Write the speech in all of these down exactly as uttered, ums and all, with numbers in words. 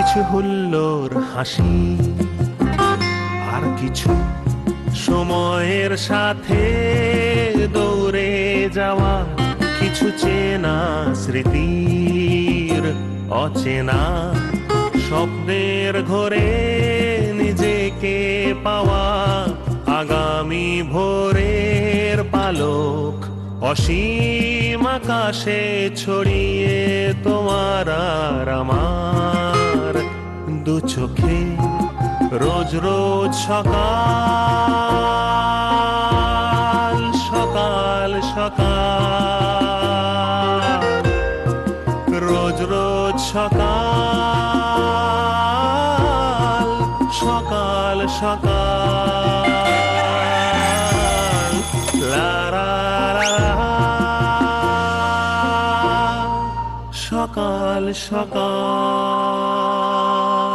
কিছু হুল্লোর হাসি, আর কিছু সময়ের সাথে দৌড়ে যাওয়া, কিছু চেনা স্মৃতির অচেনা স্বপ্নের ঘরে নিজেকে পাওয়া, আগামী ভোরের পালক অসীম আকাশে ছড়িয়ে তোমার আর আমার দু চোখে রোজ রোজ সকাল সকাল সকাল, রোজ রোজ সকাল সকাল সকাল, লা লা লা, সকাল সকাল।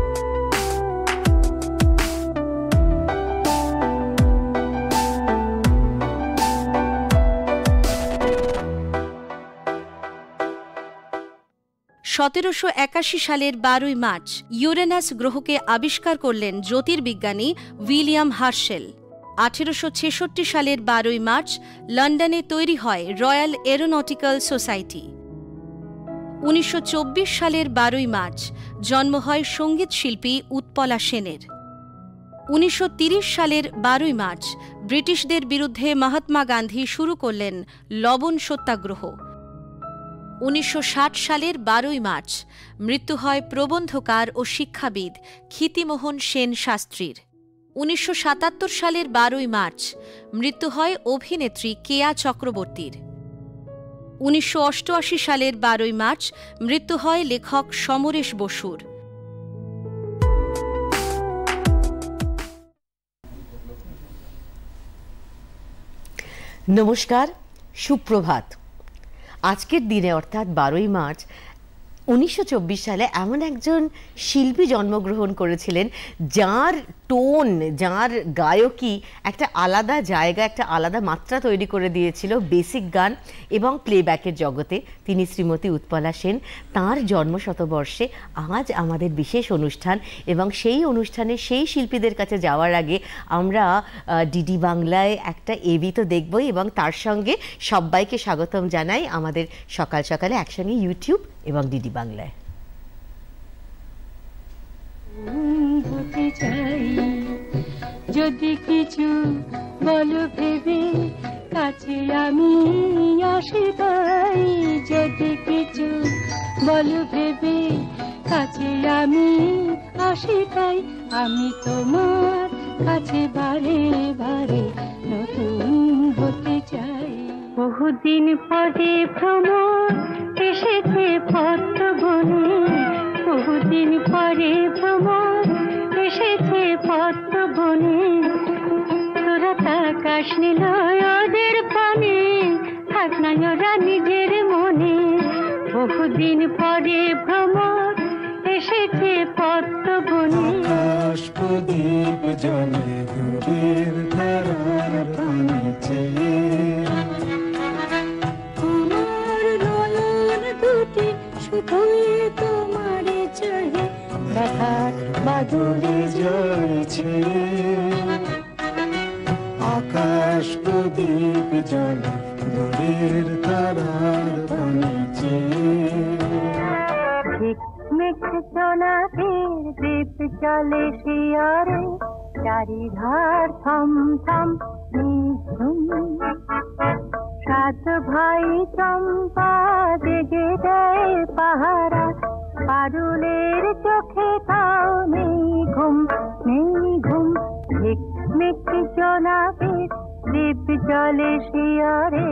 সতেরোশো একাশি সালের বারোই মার্চ ইউরেনাস গ্রহকে আবিষ্কার করলেন জ্যোতির্বিজ্ঞানী উইলিয়াম হার্শেল। আঠেরোশো ছেষট্টি সালের বারোই মার্চ লন্ডনে তৈরি হয় রয়্যাল এরোনটিক্যাল সোসাইটি। উনিশশো চব্বিশ সালের বারোই মার্চ জন্ম হয় সঙ্গীত শিল্পী উৎপলা সেনের। উনিশশো তিরিশ সালের বারোই মার্চ ব্রিটিশদের বিরুদ্ধে মহাত্মা গান্ধী শুরু করলেন লবণ সত্যাগ্রহ। উনিশশো ষাট সালের বারোই মার্চ মৃত্যু হয় প্রবন্ধকার ও শিক্ষাবিদ ক্ষিতিমোহন সেন শাস্ত্রীর। উনিশশো সাতাত্তর সালের বারোই মার্চ মৃত্যু হয় অভিনেত্রী কেয়া চক্রবর্তীর। উনিশশো অষ্টআশি সালের বারোই মার্চ মৃত্যু হয় লেখক সমরেশ বসুর। নমস্কার, সুপ্রভাত। আজকের দিনে অর্থাৎ বারোই মার্চ উনিশশো চব্বিশ সালে এমন একজন শিল্পী জন্মগ্রহণ করেছিলেন যার টোন, যার গায়কী একটা আলাদা জায়গা, একটা আলাদা মাত্রা তৈরি করে দিয়েছিল বেসিক গান এবং প্লেব্যাকের জগতে। তিনি শ্রীমতী উৎপলা সেন। তাঁর জন্মশতবর্ষে আজ আমাদের বিশেষ অনুষ্ঠান, এবং সেই অনুষ্ঠানে সেই শিল্পীদের কাছে যাওয়ার আগে আমরা ডিডি বাংলায় একটা এভি তো দেখবই, এবং তার সঙ্গে সবাইকে স্বাগতম জানাই আমাদের সকাল সকালে একসঙ্গে ইউটিউব এবং ডিডি বাংলায়। যদি কিছু বলো ভেবে কাছে আমি আসি তাই, যদি কিছু বলো ভেবে কাছে আমি আসি তাই, আমি তোমার কাছে বারে বারে নতুন হতে চাই। বহুদিন পরে ভ্রমণ এসেছে পদ্ম বনে, বহুদিন পরে ভ্রমণ এসেছে পদ্ম বনে, তোরা আকাশ নীল ওদের পানে, থাক না ওরা নিজের মনে। বহুদিন পরে ভ্রমণ এসেছে পদ্ম বনে, আকাশ প্রদীপ জ্বলে দূরের ধারার পানে চেয়ে, শুধুই তোমারে চাহে, দেখার বাদুরে জ্বলছে। আকাশ প্রদীপ জ্বলে দূরের তারার পানে চেয়ে, ঝিকমিক জোনাকির দীপ জ্বলে শিয়রে, চারিধার থম থম নিঝুম। সাত ভাই চম্পা জেগে দেয় পাহারা, পারুলের চোখে তাও নেই ঘুম, নেই ঘুম। ঝিকমিক জোনাকির দীপ জ্বলে শিয়রে,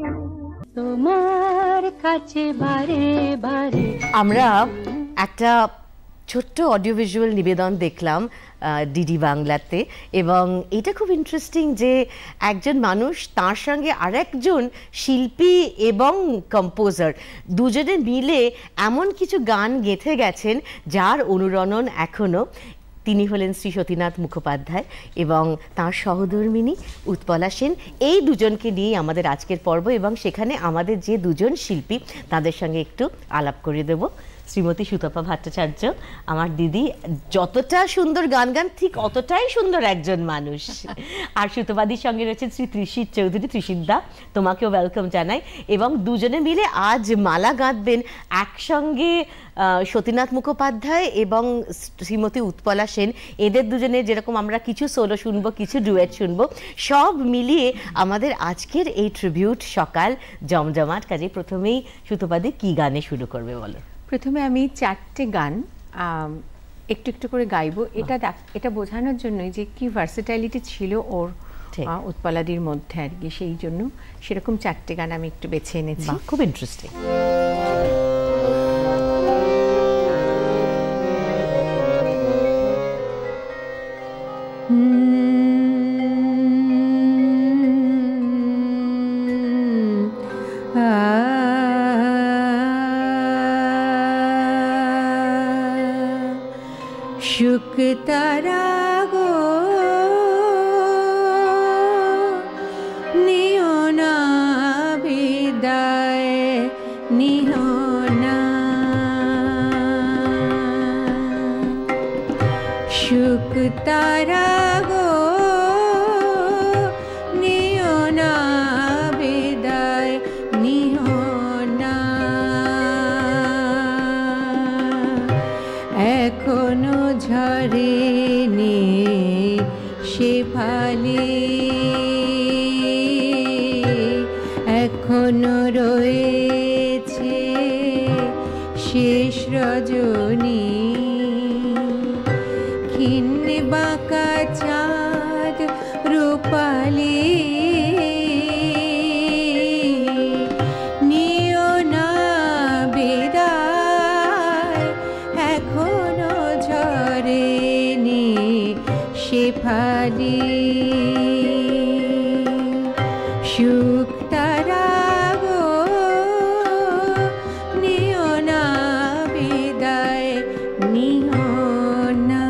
তোমার কাছে বারে বারে। আমরা একটা ছোট্ট অডিও ভিজুয়াল নিবেদন দেখলাম ডিডি বাংলাতে, এবং এটা খুব ইন্টারেস্টিং যে একজন মানুষ তার সঙ্গে আরেকজন শিল্পী এবং কম্পোজার দুজনে মিলে এমন কিছু গান গেঁথে গেছেন যার অনুরণন এখনও। তিনি হলেন শ্রী সতীনাথ মুখোপাধ্যায় এবং তাঁর সহধর্মিণী উৎপলা সেন। এই দুজনকে নিয়েই আমাদের আজকের পর্ব, এবং সেখানে আমাদের যে দুজন শিল্পী তাদের সঙ্গে একটু আলাপ করে দেব। শ্রীমতী সুতপা ভট্টাচার্য। আমার দিদি যতটা সুন্দর গান গান ঠিক অতটাই সুন্দর একজন মানুষ। আর সুতপাদির সঙ্গে রয়েছেন শ্রী ত্রিশিত চৌধুরী, ত্রিশিতদা, তোমাকেও ওয়েলকাম জানাই। এবং দুজনে মিলে আজ মালা গাঁথবেন একসঙ্গে সতীনাথ মুখোপাধ্যায় এবং শ্রীমতী উৎপলা সেন। এদের দুজনের যেরকম আমরা কিছু সোলো শুনবো, কিছু ডুয়েট শুনবো, সব মিলিয়ে আমাদের আজকের এই ট্রিবিউট সকাল জমজমাট। কাজে প্রথমেই সুতপাদি কি গানে শুরু করবে বলো? প্রথমে আমি চারটে গান একটু একটু করে গাইবো। এটা এটা বোঝানোর জন্যই যে কি ভার্সেটাইলিটি ছিল ওর উৎপলাদির মধ্যে আর কি, সেই জন্য সেরকম চারটে গান আমি একটু বেছে এনেছি। খুব ইন্টারেস্টিং। শুকতারা গো নিও না বিদায়, নিও না শুকতারা গো নিও না বিদায়, নিও না এখনো ঝরেনি শেফালি, এখনো রয়েছে শেষ রজনী, ক্ষীণ বাঁকা চাঁদ রূপালি, নিও না বিদায়, এখনো ঝরেনি শেফালি। শুকতারা গো নিও না বিদায়, নিও না।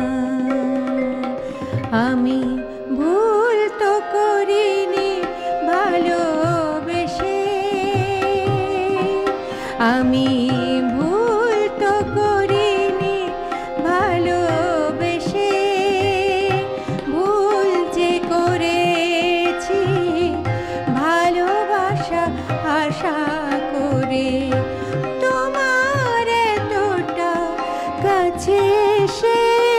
আমি ভুল তো করিনি ভালোবেসে, আমি ভুল তো করিনি ভালোবেসে, ভুল যে করেছি ভালোবাসা আশা করে, তোমার এতটা কাছে এসে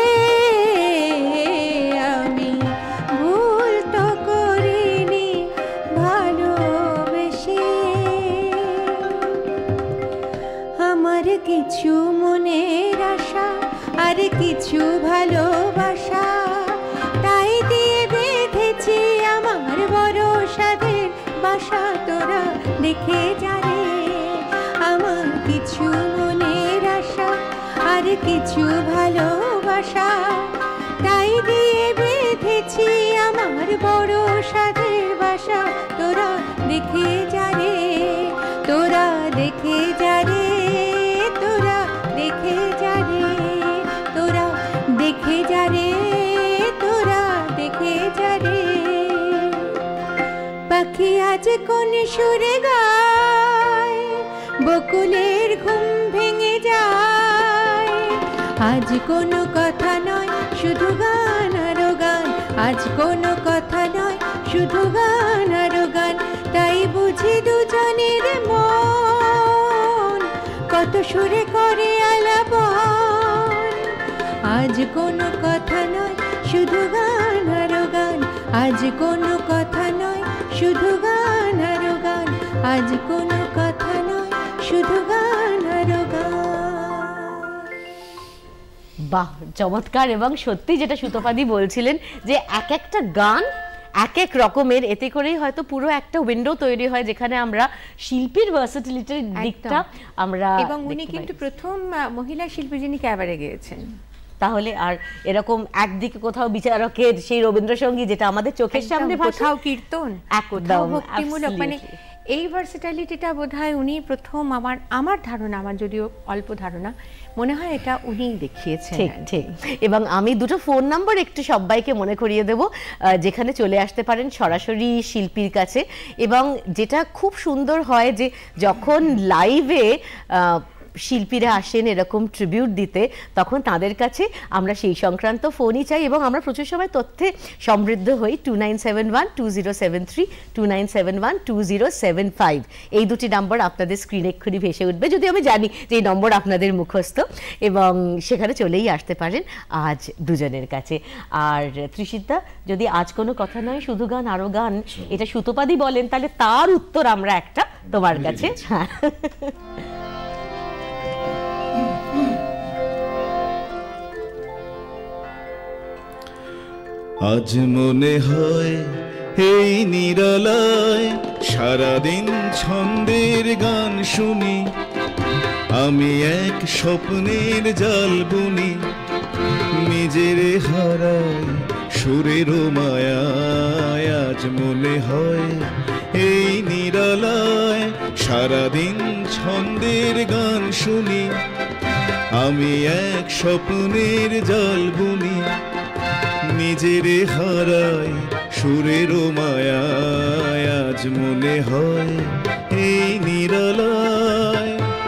আমি ভুল তো করিনি ভালোবেসে। আমার কিছু মনের আশা আর কিছু ভালোবাসা, তাই দিয়ে বেঁধেছি আমার বড় সাধের বাসা, তোরা দেখে যারে। আমার কিছু মনের আশা আর কিছু ভালোবাসা, তাই দিয়ে বেঁধেছি আমার বড় সাধের বাসা, তোরা দেখে যারে, তোরা দেখে যারে, তোরা দেখে যারে, তোরা দেখে যারে, তোরা দেখে যারে। পাখি আজ কোন সুরে গায়, বকুলের ঘুম ভেঙে যায়, আজ কোনো কথা নয় শুধু গান আরো গান, আজ কোনো কথা নয় শুধু গান আরো গান, তাই বুঝি দুজনের মন কত সুরে করে আলাপন। আজ কোনো কথা নয় শুধু গান আরো গান, আজ কোনো কথা নয় শুধু গান আরো গান, আজ কোনো কথা নয় শুধু গান আরো গান। বাহ, চমৎকার। এবং সত্যি যেটা সুতপাদি বলছিলেন যে এক একটা গান এক এক রকমের, এতে করেই হয়তো পুরো একটা উইন্ডো তৈরি হয় যেখানে আমরা শিল্পীর ভার্সেটিলিটির দিকটা আমরা। এবং উনি কিন্তু প্রথম মহিলা শিল্পী যিনি ক্যাবারে গেয়েছেন। তাহলে আর এরকম একদিকে কোথাও বিচারকের সেই রবীন্দ্রসঙ্গীত যেটা আমাদের চোখের সামনে, কোথাও কীর্তন, কোথাও ভক্তিমূলক, মানে এই ভার্সেটালিটিটা বোধহয় উনি প্রথম, আমার আমার ধারণা, আমার যদিও অল্প ধারণা, মনে হয় এটা উনিই দেখিয়েছেন। ঠিক ঠিক। এবং আমি দুটো ফোন নাম্বার একটু সবাইকে মনে করিয়ে দেব, যেখানে চলে আসতে পারেন সরাসরি শিল্পীর কাছে। এবং যেটা খুব সুন্দর হয় যে যখন লাইভে শিল্পীরা আসেন এরকম ট্রিবিউট দিতে, তখন তাদের কাছে আমরা সেই সংক্রান্ত ফোনই চাই এবং আমরা প্রচুর সময় তথ্যে সমৃদ্ধ হই। Two nine seven one two zero seven three two nine seven one two zero seven five এই দুটি নাম্বার আপনাদের স্ক্রিনে এক্ষুনি ভেসে উঠবে, যদি আমি জানি যে এই নম্বর আপনাদের মুখস্থ, এবং সেখানে চলেই আসতে পারেন আজ দুজনের কাছে। আর ত্রিশিতদা, যদি আজ কোনো কথা নয় শুধু গান আরো গান, এটা সুতোপাদি বলেন, তাহলে তার উত্তর আমরা একটা তোমার কাছে। হ্যাঁ, আজ মনে হয় এই নিরালায় সারাদিন ছন্দের গান শুনি, আমি এক স্বপ্নের জাল বুনি, নিজের হারাই সুরের মায়ায়। আজ মনে হয় এই নিরালায় সারাদিন ছন্দের গান শুনি, আমি এক স্বপ্নের জাল বুনি, নিজের হারাই সুরের মায়ায়। আজ মনে হয় এই নিরালায়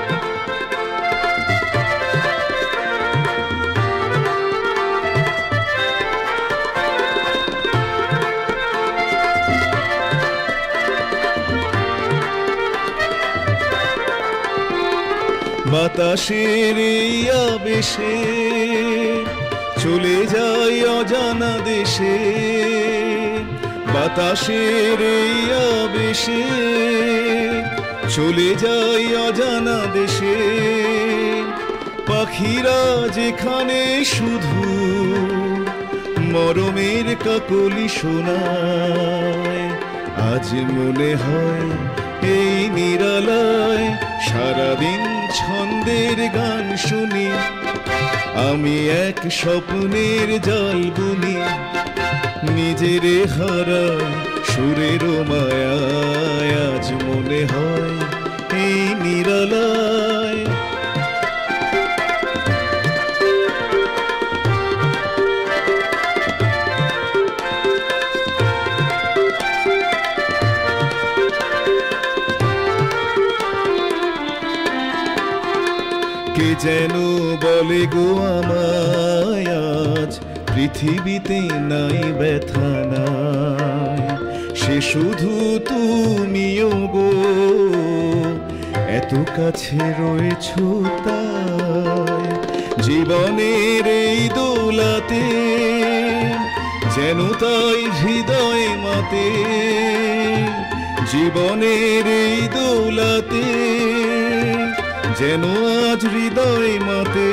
বাতাসের এই আবেশে চলে যাই অজানা দেশে, বাতাসের এই আবেশে চলে যাই অজানা দেশে, পাখিরা যেখানে শুধু মরমের কাকলি শোনায়। আজ মনে হয় এই নিরালায় সারাদিন ছন্দের গান শুনি, আমি এক স্বপ্নের জাল বুনি, নিজের হারাই সুরের মায়ায়। আজ মনে হয় এই নিরালায় কে যেন বলে গো আমায় আজ পৃথিবীতে নাই ব্যথা নাই, সে শুধু তুমিও গো এত কাছে রয়েছ তাই। জীবনের এই দোলাতে যেন তাই হৃদয় মাতে, জীবনের এই দোলাতে যেন আজ হৃদয় মাতে।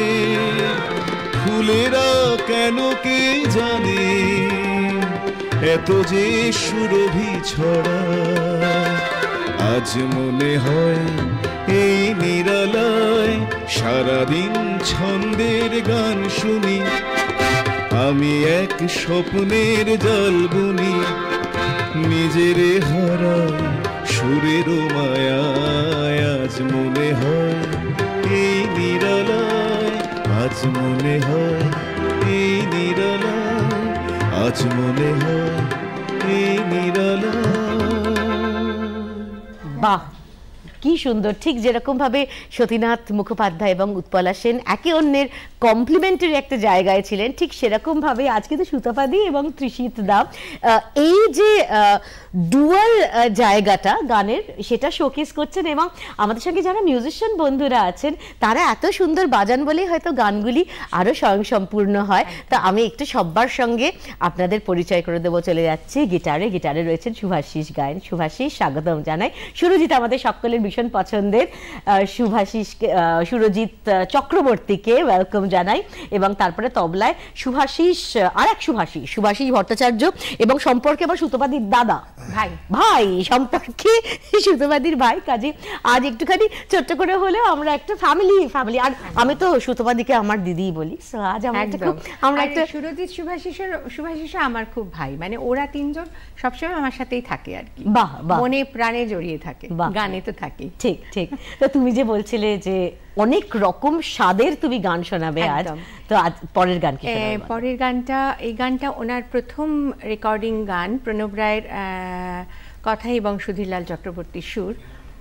ফুলেরা কেন কে জানে এত যে সুরভি ছড়া, আজ মনে হয় এই নিরালায় সারাদিন ছন্দের গান শুনি, আমি এক স্বপ্নের জাল বুনি, নিজের হারাই সুরের মায়ায়। আজ মনে হয় এই নিরালায়, আজ মনে হয় এই নিরালায়, আজ মনে হয় এই নিরালায়। বাহ, কি সুন্দর! ঠিক যেরকম ভাবে সতীনাথ মুখোপাধ্যায় এবং উৎপলা সেন একে অন্যের কমপ্লিমেন্টারি একটা জায়গায় ছিলেন, ঠিক সেরকম ভাবে আজকে তো সুতোপাদি এবং ত্রিশিতদা এই যে ডুয়াল জায়গাটা গানের সেটা শোকেস করছেন, এবং আমাদের সঙ্গে যারা মিউজিশিয়ান বন্ধুরা আছেন তারা এত সুন্দর বাজান বলেই হয়তো গানগুলি আরো স্বয়ংসম্পূর্ণ হয়। তা আমি একটু সব্বার সঙ্গে আপনাদের পরিচয় করে দেবো। চলে যাচ্ছি গিটারে, গিটারে রয়েছেন শুভাশিস গায়েন। শুভাশিস, স্বাগতম জানাই। সুরজিৎ আমাদের সকলের ভীষণ পছন্দের শুভাশিস, সুরজিৎ চক্রবর্তীকে ওয়েলকাম জানাই, এবং তারপরে তবলায় শুভাশিস, আর এক শুভাশিস, শুভাশিস ভট্টাচার্য, এবং সম্পর্কে আবার সুতোপাদির দাদা ভাই ভাই সম্পর্কে সুতোপাদির ভাই। কাজে আজ একটুখানি ছোট্ট করে হলেও আমরা একটা ফ্যামিলি ফ্যামিলি আর আমি তো সুতোপাদিকে আমার দিদি বলি। সো আজ আমরা আমরা একটা সুরজিৎ শুভাশিসের শুভাশিস আমার খুব ভাই, মানে ওরা তিনজন সবসময় আমার সাথেই থাকে আর কি, বাহ বাহ, মনে প্রাণে জড়িয়ে থাকে, গানে তো থাকে। ঠিক ঠিক। তো তুমি যে বলছিলে যে অনেক রকম স্বাদের তুমি গান শোনাবে আজ, তো আজ পরের গান কি শোনাবে? পরের গানটা, এই গানটা ওনার প্রথম রেকর্ডিং গান, প্রণব রায়ের কথা এবং সুধীরলাল চক্রবর্তীর সুর।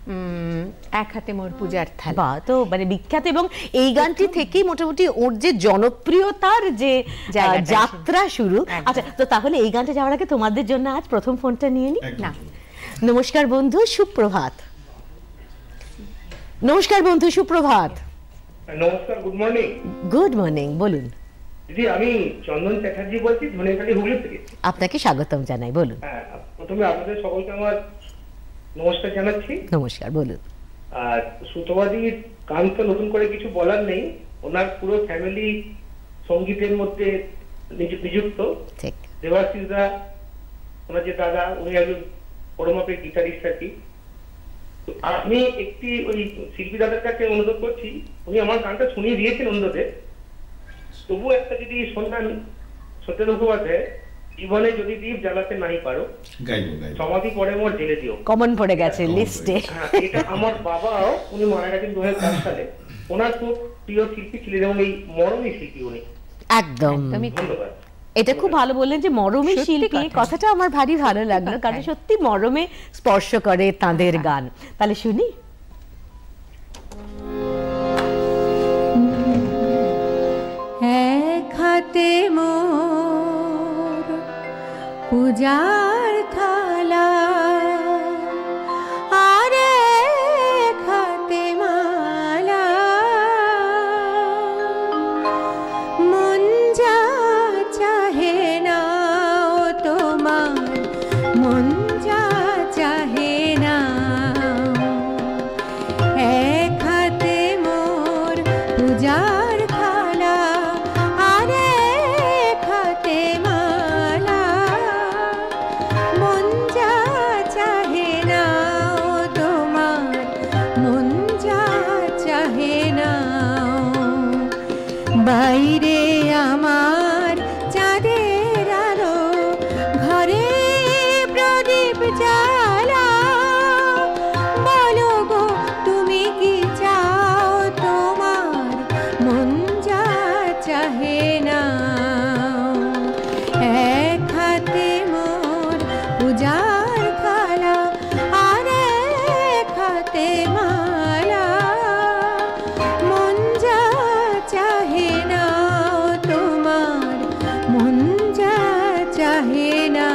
উম, এক হাতে মোর পূজার থালা। বা তো মানে বিখ্যাত, এবং এই গানটি থেকেই মোটামুটি ওর যে জনপ্রিয়তার যে জায়গাটা আহ, যাত্রা শুরু। একদম। আচ্ছা, তো তাহলে এই গানটা যাওয়ার আগে তোমাদের জন্য আজ প্রথম ফোনটা নিয়ে নি। একদম। না। নমস্কার বন্ধু, সুপ্রভাত। নমস্কার বন্ধু, সুপ্রভাত। নমস্কার, গুড মর্নিং। গুড মর্নিং, বলুন। দিদি, আমি চন্দন চ্যাটার্জি বলছি, ধনেখালি, হুগলি থেকে। আপনাকে স্বাগতম জানাই, বলুন। হ্যাঁ, প্রথমে আপনাদের সকলকে আমার নমস্কার জানাচ্ছি। নমস্কার, বলুন। আর সুতবাদীর গান তো নতুন করে কিছু বলার নেই, ওনার পুরো ফ্যামিলি সঙ্গীতের মধ্যে নিযু- নিযুক্ত। ঠিক। দেবাশিসদা, ওনার যে দাদা, উনি একজন পরমাপের গিটারিস্ট আর কি। তো আমি একটি ওই শিল্পী দাদার কাছে অনুরোধ করছি, উনি আমার গানটা শুনিয়ে দিয়েছেন অন্যদের, তবু একটা যদি শোনান। সত্যেন মুখোপাধ্যায়, জীবনে যদি দ্বীপ জ্বালাতে নাই পারো, গাইবো গাইবো। সমাধি পরে মোর জেলে দিও। কমন পড়ে গেছে লিস্টে। হ্যাঁ, এটা আমার বাবাও, উনি মারা গেছেন দু হাজার চার সালে। ওনার খুব প্রিয় শিল্পী ছিলেন এবং এই মরমী শিল্পী উনি। একদম। একদমই তাই। ধন্যবাদ। এটা খুব ভালো বললেন যে মরমে সত্যি শিল্পী, কথা। কথাটা আমার ভারী ভালো লাগলো, কারণ সত্যি মরমে স্পর্শ করে তাঁদের গান। তাহলে শুনি। এক হাতে মোর পূজার থালা, আর এক হাতে মালা, মন যা চাহে না ও তোমার, মন যা চাহে না। এক হাতে মোর পূজার থালা, আর এক হাতে মালা, মন যা চাহে না ও তোমার, মন যা চাহে না। বাইরে আমার চাঁদের আলো, ঘরে প্রদীপ জ্বালা, বলো গো তুমি কি চাও, তোমার মন যা চাহে না। এক হাতে মোর পূজার থালা, আর এক হাতে মালা, মন যা চাহে না তোমার, মন যা চাহে না।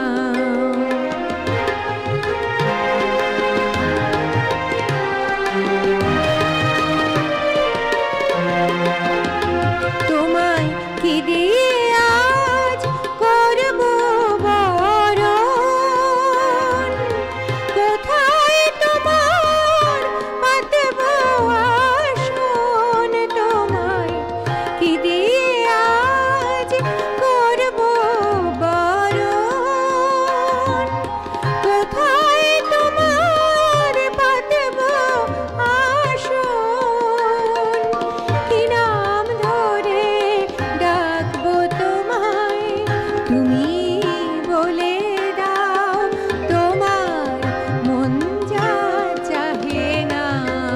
তোমায় কি দিয়ে আজ করব বরণ, কোথায় তোমার পাতব আসন, তোমায় কি দিয়ে আজ করব বরণ, কোথায় তোমার পাতব আসন, কি নাম ধরে ডাকবো তোমায়, তুমি বলে দাও, তোমার মন যা চাহে না।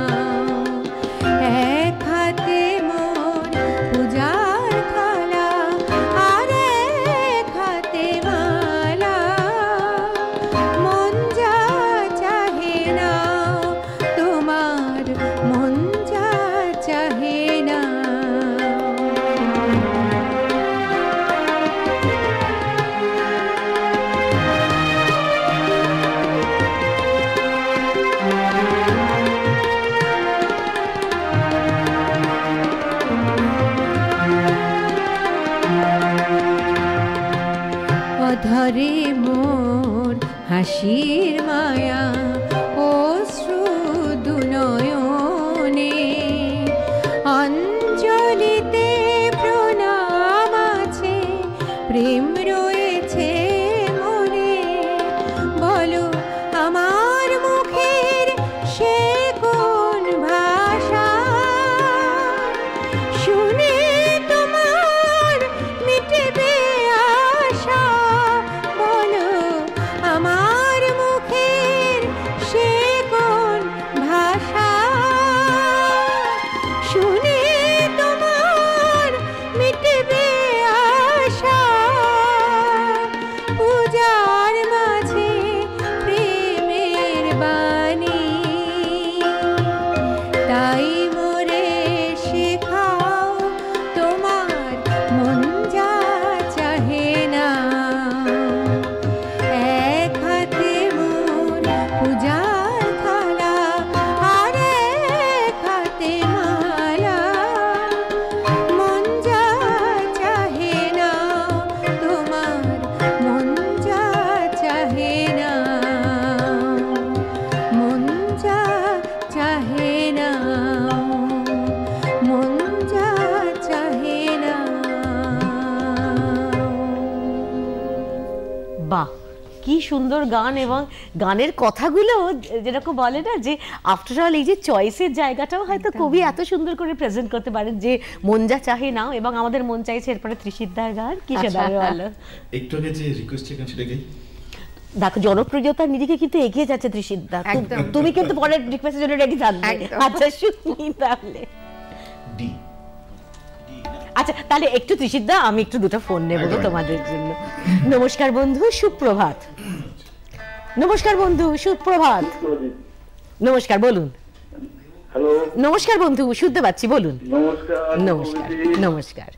এক হাতে মোর পূজার থালা, আর এক হাতে মালা, মন যা চাহে না তোমার, মন যা চাহে না। অধরে মোর হাসির মায়া, অশ্রু দুনয়নে, অঞ্জলিতে প্রণাম আছে, প্রেম রয়েছে মনে, বলো আমার মুখের সে কোন ভাষা, শুনে তোমার মিটবে আশা, বলো আমার মুখের সে কোন ভাষা, শুনে তোমার মিটবে আশা। পূজার মাঝে প্রেমের বাণী, কি সুন্দর গান, এবং গানের কথাগুলো যেরকম বলে না যে আফটার অল এই যে চয়েসের জায়গাটাও হয়তো কবি এত সুন্দর করে প্রেজেন্ট করতে পারেন যে মন যা চাহে নাও, এবং আমাদের মন চাইছে এরপরে ত্রিশিদ্ধার গান কি সেটা ভালো। একটু আগে যে রিকোয়েস্ট গান সেটা গাই। দেখো জনপ্রিয়তার নিরিখে কিন্তু এগিয়ে যাচ্ছে ত্রিশিদ্ধা, তুমি কিন্তু পরের রিকোয়েস্টের জন্য রেডি থাকবে। আচ্ছা শুনি তাহলে ডি। আচ্ছা তাহলে একটু ত্রিশিদ্ধা, আমি একটু দুটো ফোন নেব তোমাদের জন্য। নমস্কার বন্ধু, সুপ্রভাত। নমস্কার বন্ধু, সুপ্রভাত। নমস্কার, বলুন। হ্যালো, নমস্কার বন্ধু, শুনতে পাচ্ছি, বলুন। নমস্কার। নমস্কার। নমস্কার।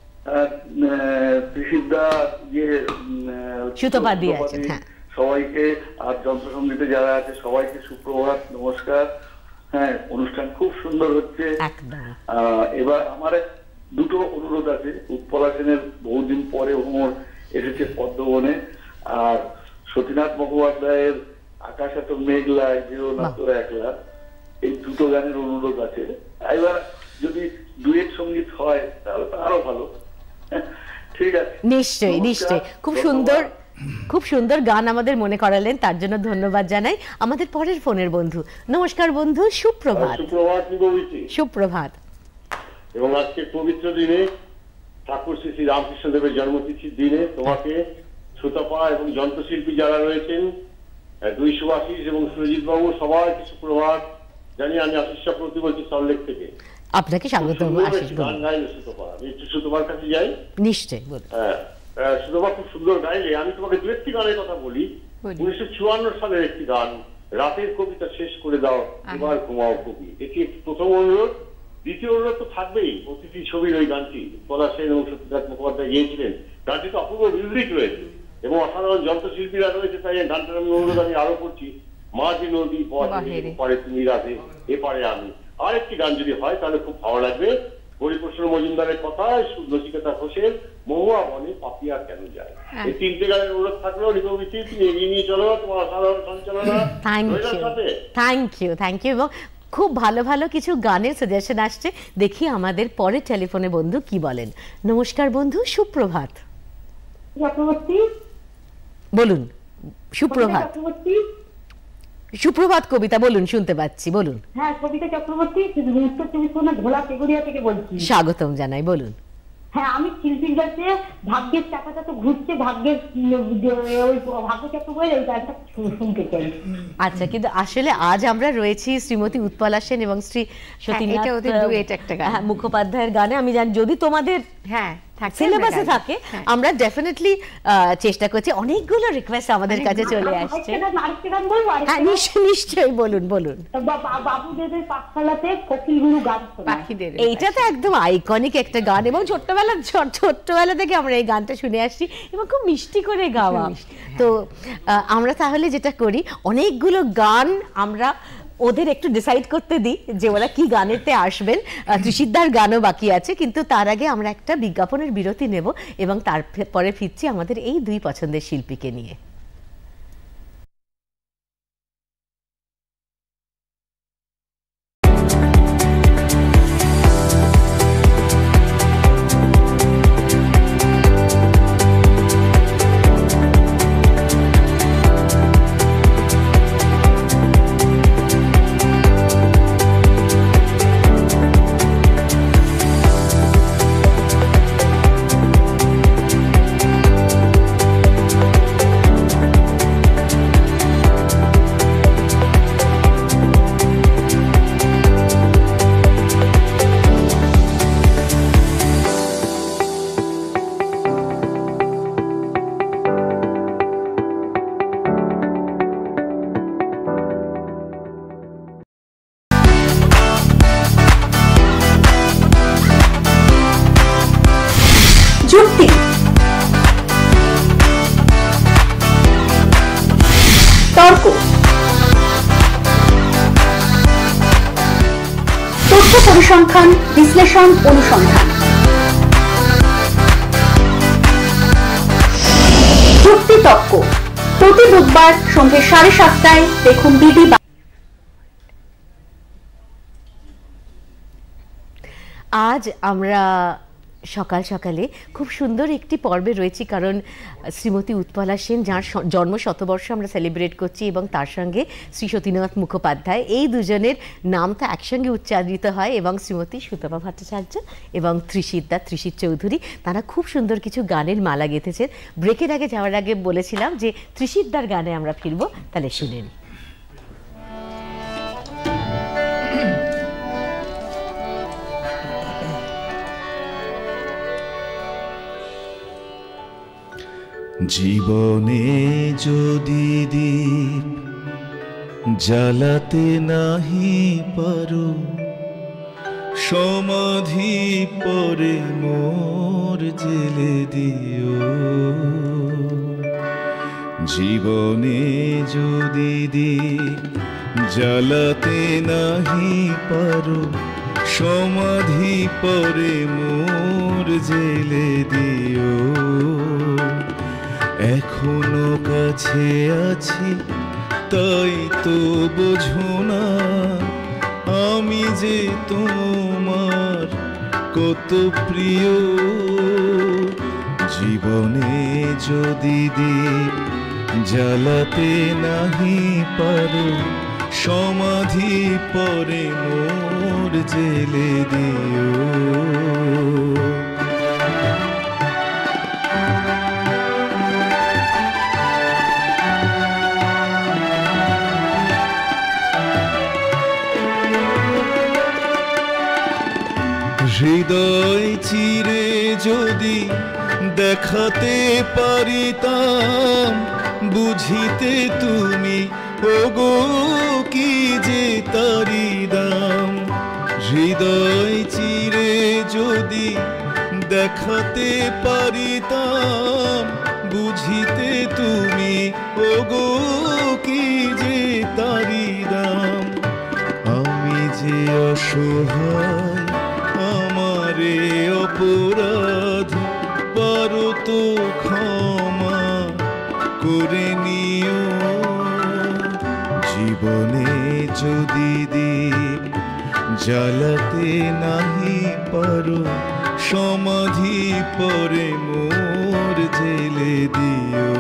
ত্রিশিদ্ধা যে সুতপা দিয়ে আছেন, হ্যাঁ সবাইকে, আর যন্ত্রসঙ্গীতে যারা আছে সবাইকে সুপ্রভাত, নমস্কার। হ্যাঁ, অনুষ্ঠান খুব সুন্দর হচ্ছে একদম। এবার আমার দুটো অনুরোধ আছে। উৎপলা সেনের বহুদিন পরে ভ্রমণ এসেছে পদ্মবনে, আর সতীনাথ মুখোপাধ্যায়ের আকাশ এত মেঘলায় যেও না তোরা একলা, এই দুটো গানের অনুরোধ আছে। এবার যদি ডুয়েট সঙ্গীত হয় তাহলে তো আরো ভালো। ঠিক আছে, নিশ্চয়ই নিশ্চয়ই, খুব সুন্দর খুব সুন্দর গান আমাদের মনে করালেন, তার জন্য ধন্যবাদ জানাই। আমাদের পরের ফোনের বন্ধু। নমস্কার বন্ধু, সুপ্রভাত। সুপ্রভাত নিগমিতি। সুপ্রভাত। এবং আজকে পবিত্র দিনে ঠাকুর শ্রী শ্রী রামকৃষ্ণ দেবের জন্মতিথির দিনে তোমাকে, সুতপা এবং যন্ত্রশিল্পী যারা রয়েছেন, দুই সুভাষিস এবং সুরজিৎ বাবু, সবাইকে সুপ্রভাত জানি। আমি আশিস চক্রবর্তী বলছি সল্টলেক থেকে। আপনাকে স্বাগত। গান গাইলে সুতপা, আমি একটু সুতপার কাছে যাই। নিশ্চয়ই, বলুন। হ্যাঁ, সুতপা খুব সুন্দর গাইলে। আমি তোমাকে দু একটি গানের কথা বলি। উনিশশো চুয়ান্ন সালের একটি গান, রাতের কবিতা শেষ করে দাও এবার ঘুমাও কবি, এটি একটি প্রথম অনুরোধ। দ্বিতীয় অনুরোধ তো থাকবেই, প্রতিটি ছবির ওই গানটি পলা সেন এবং সত্যনাথ মুখোপাধ্যায় গিয়েছিলেন। গানটি তো অপূর্ব মিউজিক রয়েছে এবং অসাধারণ যন্ত্রশিল্পীরা রয়েছে, তাই গানটার আমি অনুরোধ আমি আরো করছি। মাঝি নদী পারে তুমি রাধে এপারে আমি। আর একটি গান যদি হয় তাহলে খুব ভালো লাগবে। হরিপ্রসন্ন মজুমদারের কথায় নচিকেতা ঘোষের মহুয়া বনে পাপিয়া কেন যায়। এই তিনটে গানের অনুরোধ থাকলেও নিগমিতি তুমি এগিয়ে নিয়ে চলো তোমার অসাধারণ সঞ্চালনা। Thank you thank you thank you এবং খুব ভালো ভালো কিছু গানের সাজেশন আসছে। দেখি আমাদের পরে টেলিফোনে বন্ধু কি বলেন। নমস্কার বন্ধু, সুপ্রভাত। বলুন। সুপ্রভাত। সুপ্রভাত কবিতা, বলুন, শুনতে পাচ্ছি, বলুন। হ্যাঁ, কবিতা চক্রবর্তী, উত্তর চব্বিশ পরগনা ঘোলা তেগুড়িয়া থেকে বলছি। স্বাগতম জানাই, বলুন। হ্যাঁ, আমি শিল্পীর কাছে ভাগ্যের চাকাটা তো ঘুরছে, ভাগ্যের ওই ভাগ্য চক্র বলে ওই গানটা শুনতে চাই। আচ্ছা, কিন্তু আসলে আজ আমরা রয়েছি শ্রীমতী উৎপলা সেন এবং শ্রী সতীনাথ মুখোপাধ্যায়ের গানে। আমি জানি যদি তোমাদের হ্যাঁ সিলেবাসে থাকে আমরা ডেফিনেটলি চেষ্টা করছি। অনেকগুলো রিকোয়েস্ট আমাদের কাছে চলে আসছে। হ্যাঁ, নিশ্চয়ই, বলুন বলুন। বাবুদের পাঠশালাতে কোকিলগুলো গান পাখিদের, এইটা তো একদম আইকনিক একটা গান এবং ছোট্টবেলা ছোট্টবেলা থেকে আমরা এই গানটা শুনে আসছি এবং খুব মিষ্টি করে গাওয়া। তো আমরা তাহলে যেটা করি, অনেকগুলো গান আমরা ওদের একটু ডিসাইড করতে দিই যে ওরা কি গানেতে আসবেন। ত্রিশিদ্ধার গানও বাকি আছে, কিন্তু তার আগে আমরা একটা বিজ্ঞাপনের বিরতি নেব এবং তারপরে ফিরছি আমাদের এই দুই পছন্দের শিল্পীকে নিয়ে। পরিসংখ্যান, বিশ্লেষণ, অনুসন্ধান। যুক্তি তর্ক প্রতি বুধবার সন্ধ্যে সাড়ে সাতটায় দেখুন বিডি। আজ আমরা সকাল সকালে খুব সুন্দর একটি পর্বে রয়েছি, কারণ শ্রীমতী উৎপলা সেন যার স- জন্ম শতবর্ষ আমরা সেলিব্রেট করছি, এবং তার সঙ্গে শ্রী সতীনাথ মুখোপাধ্যায়, এই দুজনের নাম তো একসঙ্গে উচ্চারিত হয়, এবং শ্রীমতী সুতপা ভট্টাচার্য এবং ত্রিশিত দা ত্রিশিত চৌধুরী, তারা খুব সুন্দর কিছু গানের মালা গেঁথেছেন। ব্রেকের আগে যাওয়ার আগে বলেছিলাম যে ত্রিশিত দার গানে আমরা ফিরবো, তাহলে শুনে নিই। জীবনে যদি দীপ জ্বালাতে নাহি পারো, সমাধি পরে মোর জেলে দিও। জীবনে যদি দীপ জ্বালাতে নাহি পারো, সমাধি পরে মোর জেলে দিও। এখনো কাছে আছি তাই তো বোঝো না, আমি যে তোমার কত প্রিয়। জীবনে যদি দীপ জ্বালাতে নাহি পারো, সমাধি পরে মোর জেলে দিও। হৃদয় চিরে যদি দেখাতে পারিতাম, বুঝিতে তুমি ওগো কি যে তারি দাম। হৃদয় চিরে যদি দেখাতে পারিতাম, বুঝিতে তুমি ওগো কি যে তারি দাম। আমি যে অসহায় আমারে অপরাধ পারো তো ক্ষমা করে নিও। জীবনে যদি দীপ জ্বালাতে নাহি পারো, সমাধি পরে মোর জেলে দিও।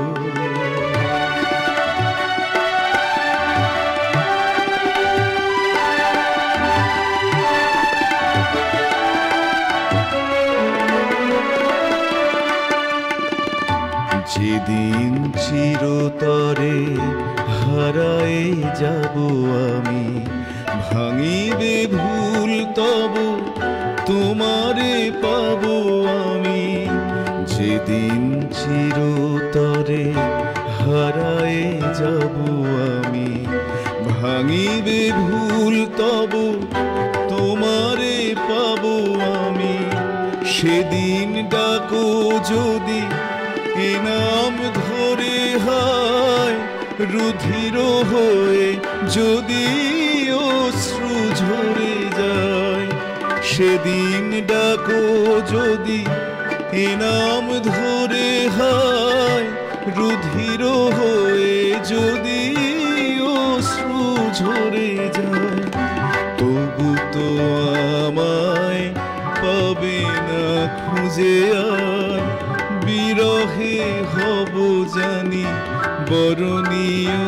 যেদিন চিরতরে হারায়ে যাব আমি, ভাঙিবে ভুল তব তোমারে পাব আমি। যেদিন চিরতরে হারায়ে যাব আমি, ভাঙিবে ভুল তব তোমারে পাব আমি। সেদিন ডাকো যদি এ নাম ধরে হায়, রুধির হয়ে যদি অশ্রু ঝরে যায়। সেদিন ডাকো যদি এ নাম ধরে হায়, রুধির হয়ে যদি অশ্রু ঝরে যায়। তবু তো আমায় পাবে না খুঁজে আর, বিরহে হব জানি বরণীয়।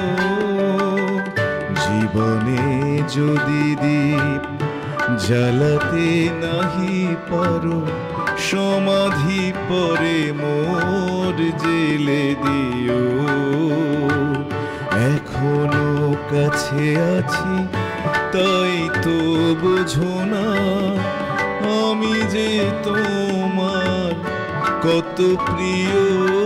জীবনে যদি দীপ জ্বালাতে নাহি পারো, সমাধি পরে মোর জেলে দিও। এখনো কাছে আছি তাই তো বোঝো না, আমি যে তোমার কত প্রিয়।